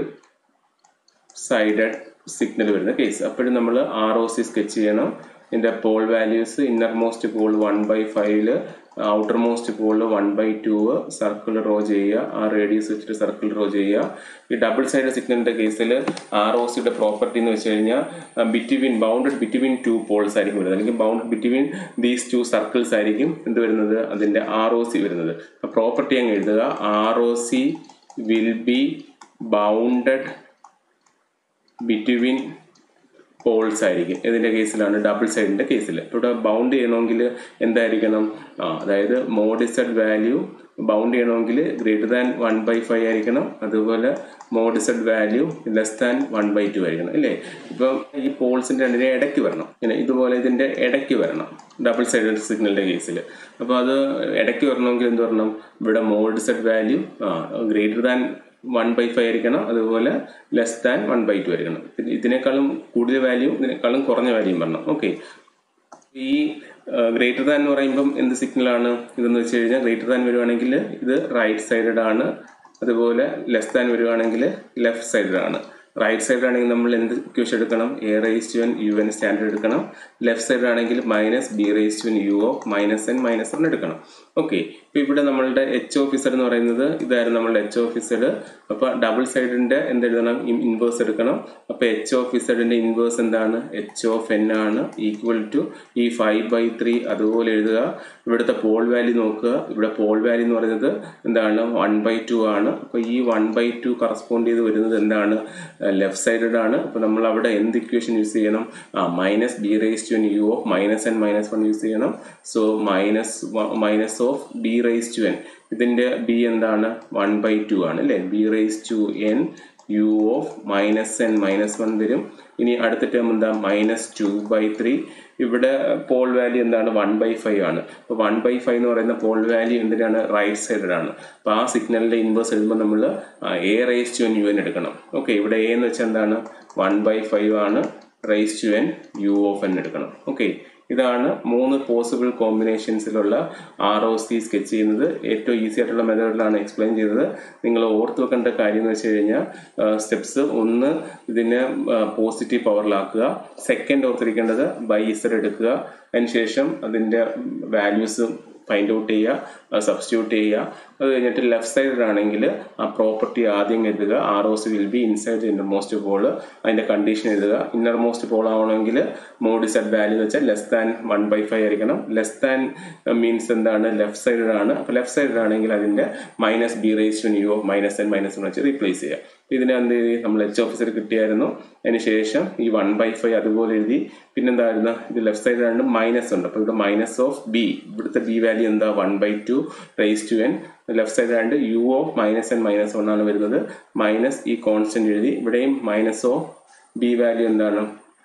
sided signal വരുന്ന കേസ്. അപ്പോഴും നമ്മൾ ROC സ്കെച്ച് ചെയ്യണം. ഇതിൻ്റെ pole values, innermost pole 1/5, outer most പോളിൽ 1/2 circle draw ചെയ്യുക. ആ റേഡിയസ് വെച്ചിട്ട് സർക്കിൾ ഡ്രോ ചെയ്യുക. ഈ ഡബിൾ സൈഡ് സിഗ്നലിൻ്റെ കേസിൽ ROCയുടെ പ്രോപ്പർട്ടി എന്ന് വെച്ച് കഴിഞ്ഞാൽ ബൗണ്ടഡ് ബിറ്റ്വീൻ 2 പോൾസ് ആയിരിക്കും വരുന്നത്, അല്ലെങ്കിൽ ബൗണ്ടഡ് ബിറ്റ്വീൻ ദീസ് 2 സർക്കിൾസ് ആയിരിക്കും എന്ത് വരുന്നത്, അതിൻ്റെ ROC വരുന്നത്. അപ്പോൾ പ്രോപ്പർട്ടി അങ്ങ് എഴുതുക. ROC will be bounded between poles ആയിരിക്കും. ഇതിൻ്റെ കേസിലാണ് ഡബിൾ സൈഡിൻ്റെ കേസിൽ. ഇവിടെ ബൗണ്ട് ചെയ്യണമെങ്കിൽ എന്തായിരിക്കണം? അതായത് മോഡ് ഇസഡ് വാല്യൂ ബൗണ്ട് ചെയ്യണമെങ്കിൽ ഗ്രേറ്റർ ദാൻ 1/5 ആയിരിക്കണം. അതുപോലെ mod z value less than 1/2 ആയിരിക്കണം അല്ലേ? ഇപ്പം ഈ പോൾസിൻ്റെ രണ്ടിനെ ഇടയ്ക്ക് വരണം. ഇങ്ങനെ ഇതുപോലെ ഇതിൻ്റെ ഇടയ്ക്ക് വരണം ഡബിൾ സൈഡഡ് സിഗ്നലിൻ്റെ കേസിൽ. അപ്പോൾ അത് ഇടയ്ക്ക് വരണമെങ്കിൽ എന്ത് വരണം? ഇവിടെ mod z value greater than 1/5 ആയിരിക്കണം. അതുപോലെ ലെസ് ദാൻ 1/2 ആയിരിക്കണം. ഇതിനേക്കാളും കൂടുതൽ വാല്യൂ ഇതിനേക്കാളും കുറഞ്ഞ വാല്യൂയും വരണം. ഓക്കെ, ഈ ഗ്രേറ്റർ ദാൻ എന്ന് പറയുമ്പം എന്ത് സിഗ്നലാണ് ഇതെന്ന് വെച്ച് കഴിഞ്ഞാൽ, ഗ്രേറ്റർ ദാൻ വരുവാണെങ്കിൽ ഇത് റൈറ്റ് സൈഡഡ് ആണ്. അതുപോലെ ലെസ് ദാൻ വരുവാണെങ്കിൽ ലെഫ്റ്റ് സൈഡഡ് ആണ്. റൈറ്റ് സൈഡ് ആണെങ്കിൽ നമ്മൾ എന്ത് ഇക്വേഷൻ എടുക്കണം? a⁻n un സ്റ്റാൻഡേർഡ് എടുക്കണം. ലെഫ്റ്റ് സൈഡ് ആണെങ്കിൽ -b⁻n u ഓഫ് -n-1 എടുക്കണം. ഓക്കെ, ഇപ്പം ഇവിടെ നമ്മളുടെ h ഓഫ് z എന്ന് പറയുന്നത് ഇതായിരുന്നു നമ്മളുടെ h ഓഫ് z. അപ്പോൾ ഡബിൾ സൈഡിൻ്റെ എന്തെഴുതണം? ഇൻവേഴ്സ് എടുക്കണം. അപ്പോൾ h ഓഫ് zന്റെ ഇൻവേഴ്സ് എന്താണ്? h ഓഫ് n ആണ്, ഈക്വൽ ടു ഈ 5/3 അതുപോലെ എഴുതുക. ഇവിടുത്തെ പോൾ വാല്യൂ നോക്കുക. ഇവിടെ പോൾ വാല്യൂ എന്ന് പറയുന്നത് എന്താണ്? 1/2 ആണ്. അപ്പോൾ ഈ 1/2 കറസ്പോണ്ട് ചെയ്ത് വരുന്നത് എന്താണ്? ലെഫ്റ്റ് സൈഡഡ് ആണ്. അപ്പോൾ നമ്മൾ അവിടെ എന്ത് ഇക്വേഷൻ യൂസ് ചെയ്യണം? -b⁻n u of -n-1 use ചെയ്യണം. സോ മൈനസ് ഓഫ് b⁻n, ഇതിൻ്റെ b എന്താണ്? 1/2 ആണ് അല്ലേ? b⁻n u ഓഫ് -n-1 വരും. ഇനി അടുത്ത ടേം എന്താ? -2/3. ഇവിടെ പോൾ വാല്യൂ എന്താണ്? 1/5 ആണ്. അപ്പോൾ 1/5 എന്ന് പറയുന്ന പോൾ വാല്യൂ എന്തിനാണ്? റൈറ്റ് സൈഡഡ് ആണ്. അപ്പോൾ ആ സിഗ്നലിൻ്റെ ഇൻവേഴ്സ് എഴുതുമ്പോൾ നമ്മൾ a⁻n un എടുക്കണം. ഓക്കെ, ഇവിടെ a എന്ന് വെച്ചാൽ എന്താണ്? 1/5 ആണ്. ⁻n u ഓഫ് n എടുക്കണം. ഓക്കെ, ഇതാണ് 3 പോസിബിൾ കോമ്പിനേഷൻസിലുള്ള ROC സ്കെച്ച് ചെയ്യുന്നത്. ഏറ്റവും ഈസി ആയിട്ടുള്ള മെത്തേഡിലാണ് എക്സ്പ്ലെയിൻ ചെയ്തത്. നിങ്ങൾ ഓർത്ത് വെക്കേണ്ട കാര്യം എന്ന് വെച്ച് കഴിഞ്ഞാൽ, സ്റ്റെപ്സ് 1 ഇതിനെ പോസിറ്റീവ് പവറിലാക്കുക. സെക്കൻഡ് ഓർത്തിരിക്കേണ്ടത് z എടുക്കുക. അതിനുശേഷം അതിൻ്റെ വാല്യൂസ് ഫൈൻഡ് ഔട്ട് ചെയ്യുക, സബ്സ്റ്റിറ്റ്യൂട്ട് ചെയ്യുക. അത് കഴിഞ്ഞിട്ട് ലെഫ്റ്റ് സൈഡ് ആണെങ്കിൽ ആ പ്രോപ്പർട്ടി ആദ്യം എഴുതുക. ROC will be inside innermost pole. അതിൻ്റെ കണ്ടീഷൻ എഴുതുക. ഇന്നർമോസ്റ്റ് പോൾ ആവണമെങ്കിൽ മോഡ് z വാല്യൂ എന്ന് വെച്ചാൽ ലെസ് ദാൻ 1/5 ആയിരിക്കണം. ലെസ് ദാൻ മീൻസ് എന്താണ്? ലെഫ്റ്റ് സൈഡ് ആണ്. അപ്പോൾ ലെഫ്റ്റ് സൈഡ് ആണെങ്കിൽ അതിൻ്റെ -b⁻n u ഓഫ് -n-1 വെച്ച് റീപ്ലേസ് ചെയ്യുക. ഇതിനെ എന്ത് എഴുതി? നമ്മൾ h ഓഫ് z കിട്ടിയായിരുന്നു. അതിന് ശേഷം ഈ 1/5 അതുപോലെ എഴുതി. പിന്നെന്തായിരുന്നു? ഇത് ലെഫ്റ്റ് സൈഡിലാണ് മൈനസ് ഉണ്ട്. അപ്പോൾ ഇവിടെ മൈനസ് ഓഫ് b, ഇവിടുത്തെ b വാല്യൂ എന്താ? 1/2 ലെഫ്റ്റ് സൈഡ് ആണ്ട് u ഓഫ് -n-1 ആണ് വരുന്നത്. മൈനസ് ഈ കോൺസ്റ്റന്റ് എഴുതി. ഇവിടെയും മൈനസ് ഓഫ് b വാല്യൂ എന്താണ്?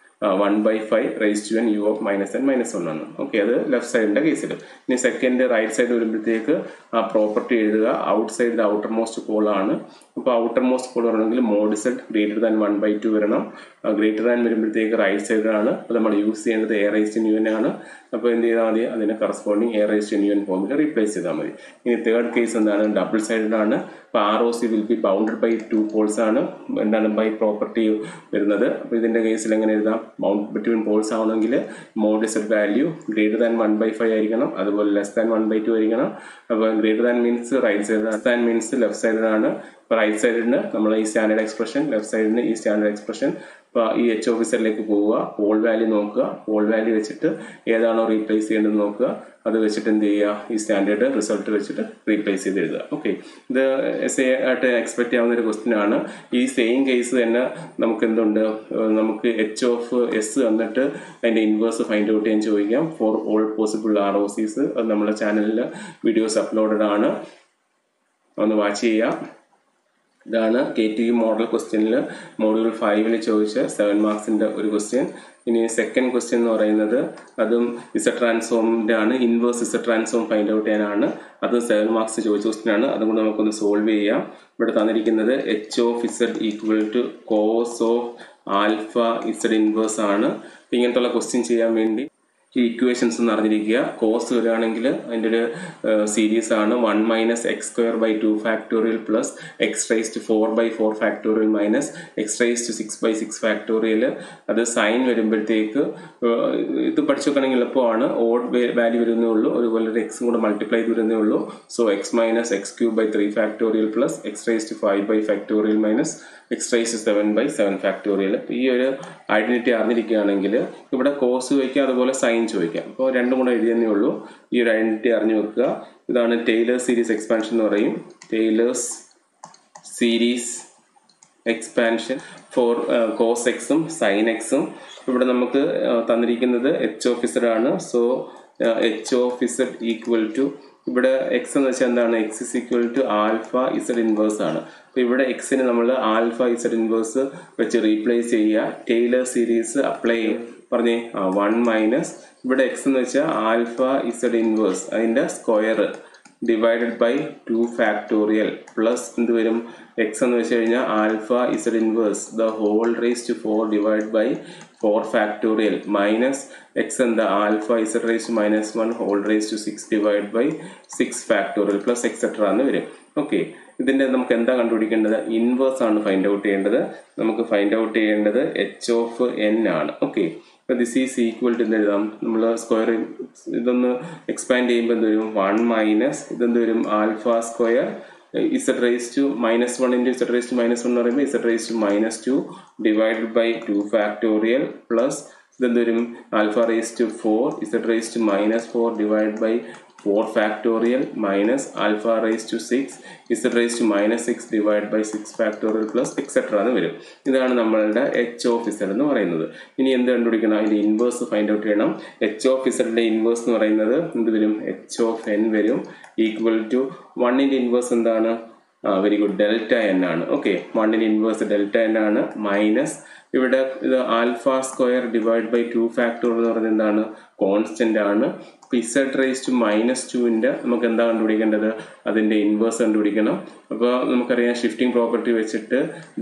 1/5 u ഓഫ് -n-1 ആണ്. ഓക്കെ, അത് ലെഫ്റ്റ് സൈഡിൻ്റെ കേസിൽ. ഇനി സെക്കൻഡ് റൈറ്റ് സൈഡ് വരുമ്പോഴത്തേക്ക് ആ പ്രോപ്പർട്ടി എഴുതുക. Outside outermost pole ആണ്. അപ്പോൾ ഔട്ടർ മോസ്റ്റ് പോൾ വരണമെങ്കിൽ മോഡ് z ഗ്രേറ്റർ ദാൻ 1/2 വരണം. ഗ്രേറ്റർ ദാൻ വരുമ്പോഴത്തേക്ക് റൈറ്റ് സൈഡ് ആണ്. അപ്പോൾ നമ്മൾ യൂസ് ചെയ്യേണ്ടത് a⁻n un ആണ്. അപ്പോൾ എന്ത് ചെയ്താൽ മതി? അതിനെ കറസ്പോണ്ടിങ് a⁻n un ഫോമിൽ റീപ്ലേസ് ചെയ്താൽ മതി. ഇനി തേർഡ് കേസ് എന്താണ്? ഡബിൾ സൈഡഡ് ആണ്. അപ്പോൾ ROC will be bounded by 2 poles ആണ്. എന്താണ്? ബൈ പ്രോപ്പർട്ടി വരുന്നത്. അപ്പോൾ ഇതിൻ്റെ കേസിൽ എങ്ങനെ എഴുതാം? ബൗണ്ട് ബിറ്റ്വീൻ പോൾസ് ആവണമെങ്കിൽ mod z value greater than 1/5 ആയിരിക്കണം. അതുപോലെ ലെസ് ദാൻ 1/2 ആയിരിക്കണം. അപ്പോൾ greater than means right side, less than means left side ആണ്. അപ്പോൾ റൈറ്റ് സൈഡിന് നമ്മൾ ഈ സ്റ്റാൻഡേർഡ് എക്സ്പ്രഷൻ, ലെഫ്റ്റ് സൈഡിന് ഈ സ്റ്റാൻഡേർഡ് എക്സ്പ്രഷൻ. അപ്പോൾ ഈ h ഓഫ് zലേക്ക് പോവുക. പോൾ വാല്യൂ നോക്കുക. പോൾ വാല്യൂ വെച്ചിട്ട് ഏതാണോ റീപ്ലേസ് ചെയ്യേണ്ടത് നോക്കുക. അത് വെച്ചിട്ട് എന്ത് ചെയ്യുക? ഈ സ്റ്റാൻഡേർഡ് റിസൾട്ട് വെച്ചിട്ട് റീപ്ലേസ് ചെയ്ത് എഴുതുക. ഓക്കെ, ഇത് essay ആയിട്ട് എക്സ്പെക്ട് ചെയ്യാവുന്ന ഒരു ക്വസ്റ്റ്യൻ ആണ്. ഈ സെയിം കേസ് തന്നെ നമുക്ക് എന്തുണ്ട്? നമുക്ക് h ഓഫ് s എന്നിട്ട് അതിൻ്റെ ഇൻവേഴ്സ് ഫൈൻഡ് ഔട്ട് ചെയ്യാൻ ചോദിക്കാം ഫോർ ഓൾ പോസിബിൾ ROCs. അത് നമ്മുടെ ചാനലിൽ വീഡിയോസ് അപ്ലോഡഡ് ആണ്, ഒന്ന് വാച്ച് ചെയ്യുക. ഇതാണ് KTV മോഡൽ ക്വസ്റ്റ്യനിൽ മോഡ്യൂൾ 5 ചോദിച്ച 7 മാർക്സിൻ്റെ ഒരു ക്വസ്റ്റ്യൻ. ഇനി സെക്കൻഡ് ക്വസ്റ്റ്യൻ എന്ന് പറയുന്നത് അതും Z ട്രാൻസ്ഫോമിൻ്റെ ആണ്. Inverse Z transform find out ചെയ്യാനാണ്. അത് 7 മാർക്സ് ചോദിച്ച ക്വസ്റ്റ്യൻ ആണ്. അതുകൊണ്ട് നമുക്കൊന്ന് സോൾവ് ചെയ്യാം. ഇവിടെ തന്നിരിക്കുന്നത് h of z equal to cos of alpha z inverse ആണ്. ഇങ്ങനത്തുള്ള ക്വസ്റ്റ്യൻ ചെയ്യാൻ വേണ്ടി ഈ ഇക്വേഷൻസ് എന്ന് അറിഞ്ഞിരിക്കുക. കോസ് വരികയാണെങ്കിൽ അതിൻ്റെ ഒരു സീരീസ് ആണ് 1 - x²/2 factorial plus x⁴/4 factorial minus x⁶/6 factorial. അത് സൈൻ വരുമ്പോഴത്തേക്ക് ഇത് പഠിച്ചു വെക്കണമെങ്കിൽ എളുപ്പമാണ്. ഓഡ് വാല്യൂ വരുന്നേ ഉള്ളൂ. അതുപോലെ ഒരു എക്സും കൂടെ മൾട്ടിപ്ലൈ ചെയ്ത് വരുന്നേ ഉള്ളൂ. So x - x³ / 3 factorial plus x⁵5 factorial minus x�7 factorial. ഈ ഒരു ഐഡന്റിറ്റി അറിഞ്ഞിരിക്കുകയാണെങ്കിൽ ഇവിടെ കോസ് ചോദിക്കാം, അതുപോലെ സൈൻ ചോദിക്കാം. അപ്പോൾ രണ്ടും കൂടെ എഴുതിയെന്നേ ഉള്ളൂ. ഈ ഒരു ഐഡന്റിറ്റി അറിഞ്ഞു വെക്കുക. ഇതാണ് ടെയ്ലേഴ്സ് സീരീസ് എക്സ്പാൻഷൻ എന്ന് പറയും. Taylor's series expansion for cos എക്സും സൈൻ എക്സും. ഇവിടെ നമുക്ക് തന്നിരിക്കുന്നത് എച്ച് ഓഫ് ഇസഡ് ആണ്. So h of z equal to, ഇവിടെ എക്സ് എന്ന് വെച്ചാൽ എന്താണ്, x is equal to alpha z inverse ആണ്. അപ്പോൾ ഇവിടെ എക്സിന് നമ്മൾ ആൽഫ ഇസഡ് ഇൻവേഴ്സ് വെച്ച് റീപ്ലേസ് ചെയ്യുക, ടെയ്ലർ സീരീസ് അപ്ലൈ പറഞ്ഞേ 1 മൈനസ് ഇവിടെ എക്സ് എന്ന് വെച്ചാൽ ആൽഫ ഇസഡ് ഇൻവേഴ്സ് അതിൻ്റെ square divided by 2 factorial plus എന്ത് വരും, എക്സ് എന്ന് വെച്ച് കഴിഞ്ഞാൽ alpha z inverse the whole raise to 4 divide by 4 factorial minus x എന്താ alpha z raise to -1 whole raise to 6 divide by 6 factorial plus etcetera എന്ന് വരും. Okay, ഇതിൻ്റെ നമുക്ക് എന്താ കണ്ടുപിടിക്കേണ്ടത്, ഇൻവേഴ്സ് ആണ് ഫൈൻഡ് ഔട്ട് ചെയ്യേണ്ടത്. നമുക്ക് ഫൈൻഡ് ഔട്ട് ചെയ്യേണ്ടത് എച്ച് ഓഫ് എൻ ആണ്. ഓക്കെ, അപ്പോൾ ദിസ് ഈസ് ഈക്വൽ ടു എഴുതാം, നമ്മൾ സ്ക്വയർ ഇതൊന്ന് എക്സ്പാൻഡ് ചെയ്യുമ്പോൾ എന്ത് വരും, 1 മൈനസ് ഇതെന്ത് വരും, alpha square z raise to -1 into z raise to -1 എന്ന് പറയുമ്പോൾ z raise to -2 divided by 2 factorial plus ഇതെന്ത് വരും, alpha raise to 4 z raise to -4 divide by 4 factorial minus alpha raise to 6 z raise to -6 divide by 6 factorial plus etcetera എന്ന് വരും. ഇതാണ് നമ്മളുടെ H of z എന്ന് പറയുന്നത്. ഇനി എന്ത് കണ്ടുപിടിക്കണം, അതിൻ്റെ ഇൻവേഴ്സ് ഫൈൻഡ് ഔട്ട് ചെയ്യണം. എച്ച് ഓഫ് ഇസഡിൻ്റെ ഇൻവേഴ്സ് എന്ന് പറയുന്നത് എന്ത് വരും, എച്ച് ഓഫ് എൻ വരും ഈക്വൽ ടു 1ന്റെ ഇൻവേഴ്സ് എന്താണ്, വെരി ഗുഡ്, ഡെൽറ്റ എൻ ആണ്. ഓക്കെ, 1ന്റെ ഇൻവേഴ്സ് ഡെൽറ്റ എൻ ആണ് മൈനസ് ഇവിടെ ഇത് alpha square divide by 2 factorial എന്ന് പറയുന്നത് എന്താണ്, കോൺസ്റ്റന്റ് ആണ്. ഇസഡ് റേസ് ടു -2ന്റെ നമുക്ക് എന്താ കണ്ടുപിടിക്കേണ്ടത്, അതിൻ്റെ ഇൻവേഴ്സ് കണ്ടുപിടിക്കണം. അപ്പോൾ നമുക്കറിയാം ഷിഫ്റ്റിംഗ് പ്രോപ്പർട്ടി വെച്ചിട്ട്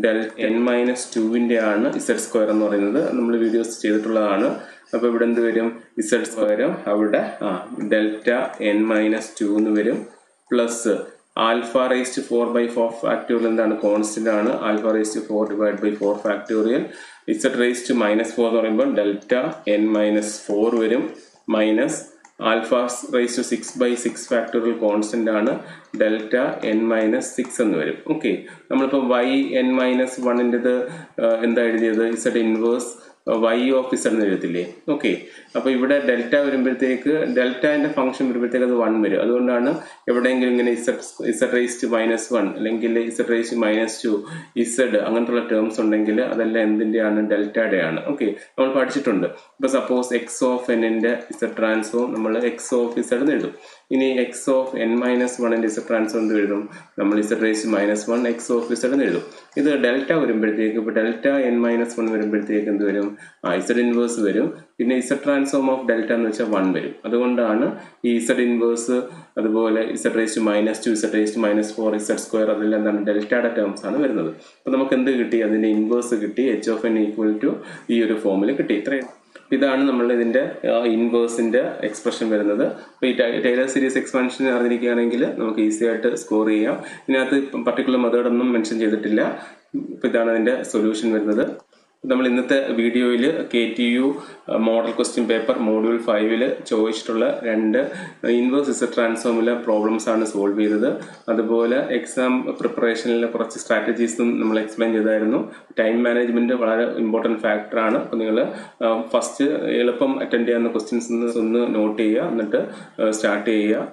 n-2ന്റെ ആണ് ഇസഡ് സ്ക്വയർ എന്ന് പറയുന്നത്, നമ്മൾ വീഡിയോസ് ചെയ്തിട്ടുള്ളതാണ്. അപ്പോൾ ഇവിടെ എന്ത് വരും, ഇസഡ് സ്ക്വയറും അവിടെ ഡെൽറ്റ n-2 എന്ന് വരും plus alpha raise to 4 by 4 factorial എന്താണ്, കോൺസ്റ്റന്റ് ആണ്. Alpha raise to 4 divide by 4 factorial z raise to -4 എന്ന് പറയുമ്പോൾ ഡെൽറ്റ n-4 വരും minus alpha raise to 6 by 6 factorial constant ആണ്, ഡെൽറ്റ n-6 എന്ന് വരും. ഓക്കെ, നമ്മളിപ്പോൾ yn-1ൻ്റെത് എന്താ എഴുതിയത്, z inverse y of z എന്ന് എഴുതത്തില്ലേ. ഓക്കെ, അപ്പോൾ ഇവിടെ ഡെൽറ്റ വരുമ്പോഴത്തേക്ക് ഡെൽറ്റൻ്റെ ഫംഗ്ഷൻ വരുമ്പോഴത്തേക്ക് അത് 1 വരും. അതുകൊണ്ടാണ് എവിടെയെങ്കിലും ഇങ്ങനെ ഇസഡ് റേസ് ടു -1 അല്ലെങ്കിൽ ഇസഡ് റേസ് ടു -2 ഇസഡ് അങ്ങനത്തുള്ള ടേംസ് ഉണ്ടെങ്കിൽ അതെല്ലാം എന്തിൻ്റെയാണ്, ഡെൽറ്റയുടെ ആണ്. ഓക്കെ, നമ്മൾ പഠിച്ചിട്ടുണ്ട്. ഇപ്പോൾ സപ്പോസ് എക്സ് ഓഫ് എന്നിൻ്റെ ഇസഡ് ട്രാൻസ്ഫോം നമ്മൾ എക്സ് ഓഫ് ഇസഡ് എന്ന് എഴുതും. ഇനി എക്സ് ഓഫ് n-1ൻ്റെ ഇസഡ് ട്രാൻസ്ഫോം എന്ത് എഴുതും, നമ്മൾ z raise to -1 x of z എന്ന് എഴുതും. ഇത് ഡെൽറ്റ വരുമ്പോഴത്തേക്ക് ഇപ്പോൾ ഡെൽറ്റ n-1 വരുമ്പോഴത്തേക്ക് എന്ത് വരും, ഇസഡ് ഇൻവേഴ്സ് വരും. പിന്നെ ഇസഡ് ട്രാൻസ്ഫോം ഓഫ് ഡെൽറ്റ എന്ന് വെച്ചാൽ 1 വരും. അതുകൊണ്ടാണ് ഈ ഇസഡ് ഇൻവേഴ്സ് അതുപോലെ z raise to -2 z raise to -4 z square അതെല്ലാം എന്താണ്, ഡെൽറ്റയുടെ ടേംസ് ആണ് വരുന്നത്. അപ്പോൾ നമുക്ക് എന്ത് കിട്ടി, അതിൻ്റെ ഇൻവേഴ്സ് കിട്ടി, h of n equal to ഈ ഒരു ഫോമിൽ കിട്ടി. ഇത്രയും ഇതാണ് നമ്മൾ ഇതിൻ്റെ ഇൻവേഴ്സിൻ്റെ എക്സ്പ്രഷൻ വരുന്നത്. അപ്പോൾ ഈ ടൈലർ സീരീസ് എക്സ്പാൻഷൻ അറിഞ്ഞിരിക്കുകയാണെങ്കിൽ നമുക്ക് ഈസി ആയിട്ട് സ്കോർ ചെയ്യാം. ഇതിനകത്ത് പർട്ടിക്കുലർ മെത്തേഡൊന്നും മെൻഷൻ ചെയ്തിട്ടില്ല. അപ്പോൾ ഇതാണ് അതിൻ്റെ സൊല്യൂഷൻ വരുന്നത്. നമ്മൾ ഇന്നത്തെ വീഡിയോയിൽ KTU model question paper module 5 ചോദിച്ചിട്ടുള്ള 2 ഇൻവേഴ്സ് ഇസഡ് ട്രാൻസ്ഫോമിലെ പ്രോബ്ലംസ് ആണ് സോൾവ് ചെയ്തത്. അതുപോലെ എക്സാം പ്രിപ്പറേഷനിലെ കുറച്ച് സ്ട്രാറ്റജീസും നമ്മൾ എക്സ്പ്ലെയിൻ ചെയ്തായിരുന്നു. ടൈം മാനേജ്മെൻറ്റ് വളരെ ഇമ്പോർട്ടൻറ്റ് ഫാക്ടറാണ്. അപ്പോൾ നിങ്ങൾ ഫസ്റ്റ് എളുപ്പം അറ്റൻഡ് ചെയ്യാവുന്ന ക്വസ്റ്റ്യൻസ് ഒന്ന് നോട്ട് ചെയ്യുക, എന്നിട്ട് സ്റ്റാർട്ട് ചെയ്യുക.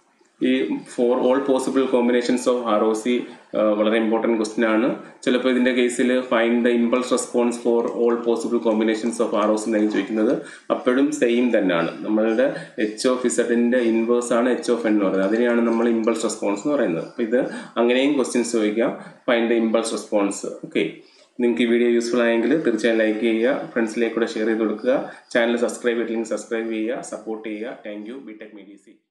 ഈ for all possible combinations of ROC വളരെ ഇമ്പോർട്ടൻറ്റ് ക്വസ്റ്റ്യൻ ആണ്. ചിലപ്പോൾ ഇതിൻ്റെ കേസിൽ find the impulse response for all possible combinations of ROC എന്നാണ് ചോദിക്കുന്നത്. അപ്പോഴും സെയിം തന്നെയാണ്, നമ്മളുടെ എച്ച് ഓഫ് ഇസഡിൻ്റെ ഇൻവേഴ്സ് ആണ് എച്ച് ഓഫ് എൻ എന്ന് പറയുന്നത്. അതിനെയാണ് നമ്മൾ ഇമ്പൾസ് റെസ്പോൺസ് എന്ന് പറയുന്നത്. അപ്പോൾ ഇത് അങ്ങനെയും ക്വസ്റ്റ്യൻസ് ചോദിക്കാം, find the impulse response. Okay, നിങ്ങൾക്ക് ഈ വീഡിയോ യൂസ്ഫുൾ ആയെങ്കിൽ തീർച്ചയായും ലൈക്ക് ചെയ്യുക, ഫ്രണ്ട്സിലേക്ക് കൂടെ ഷെയർ ചെയ്ത് കൊടുക്കുക. ചാനൽ സബ്സ്ക്രൈബ് ചെയ്തില്ലെങ്കിൽ സബ്സ്ക്രൈബ് ചെയ്യുക, സപ്പോർട്ട് ചെയ്യുക. Thank you. BTech MEDC.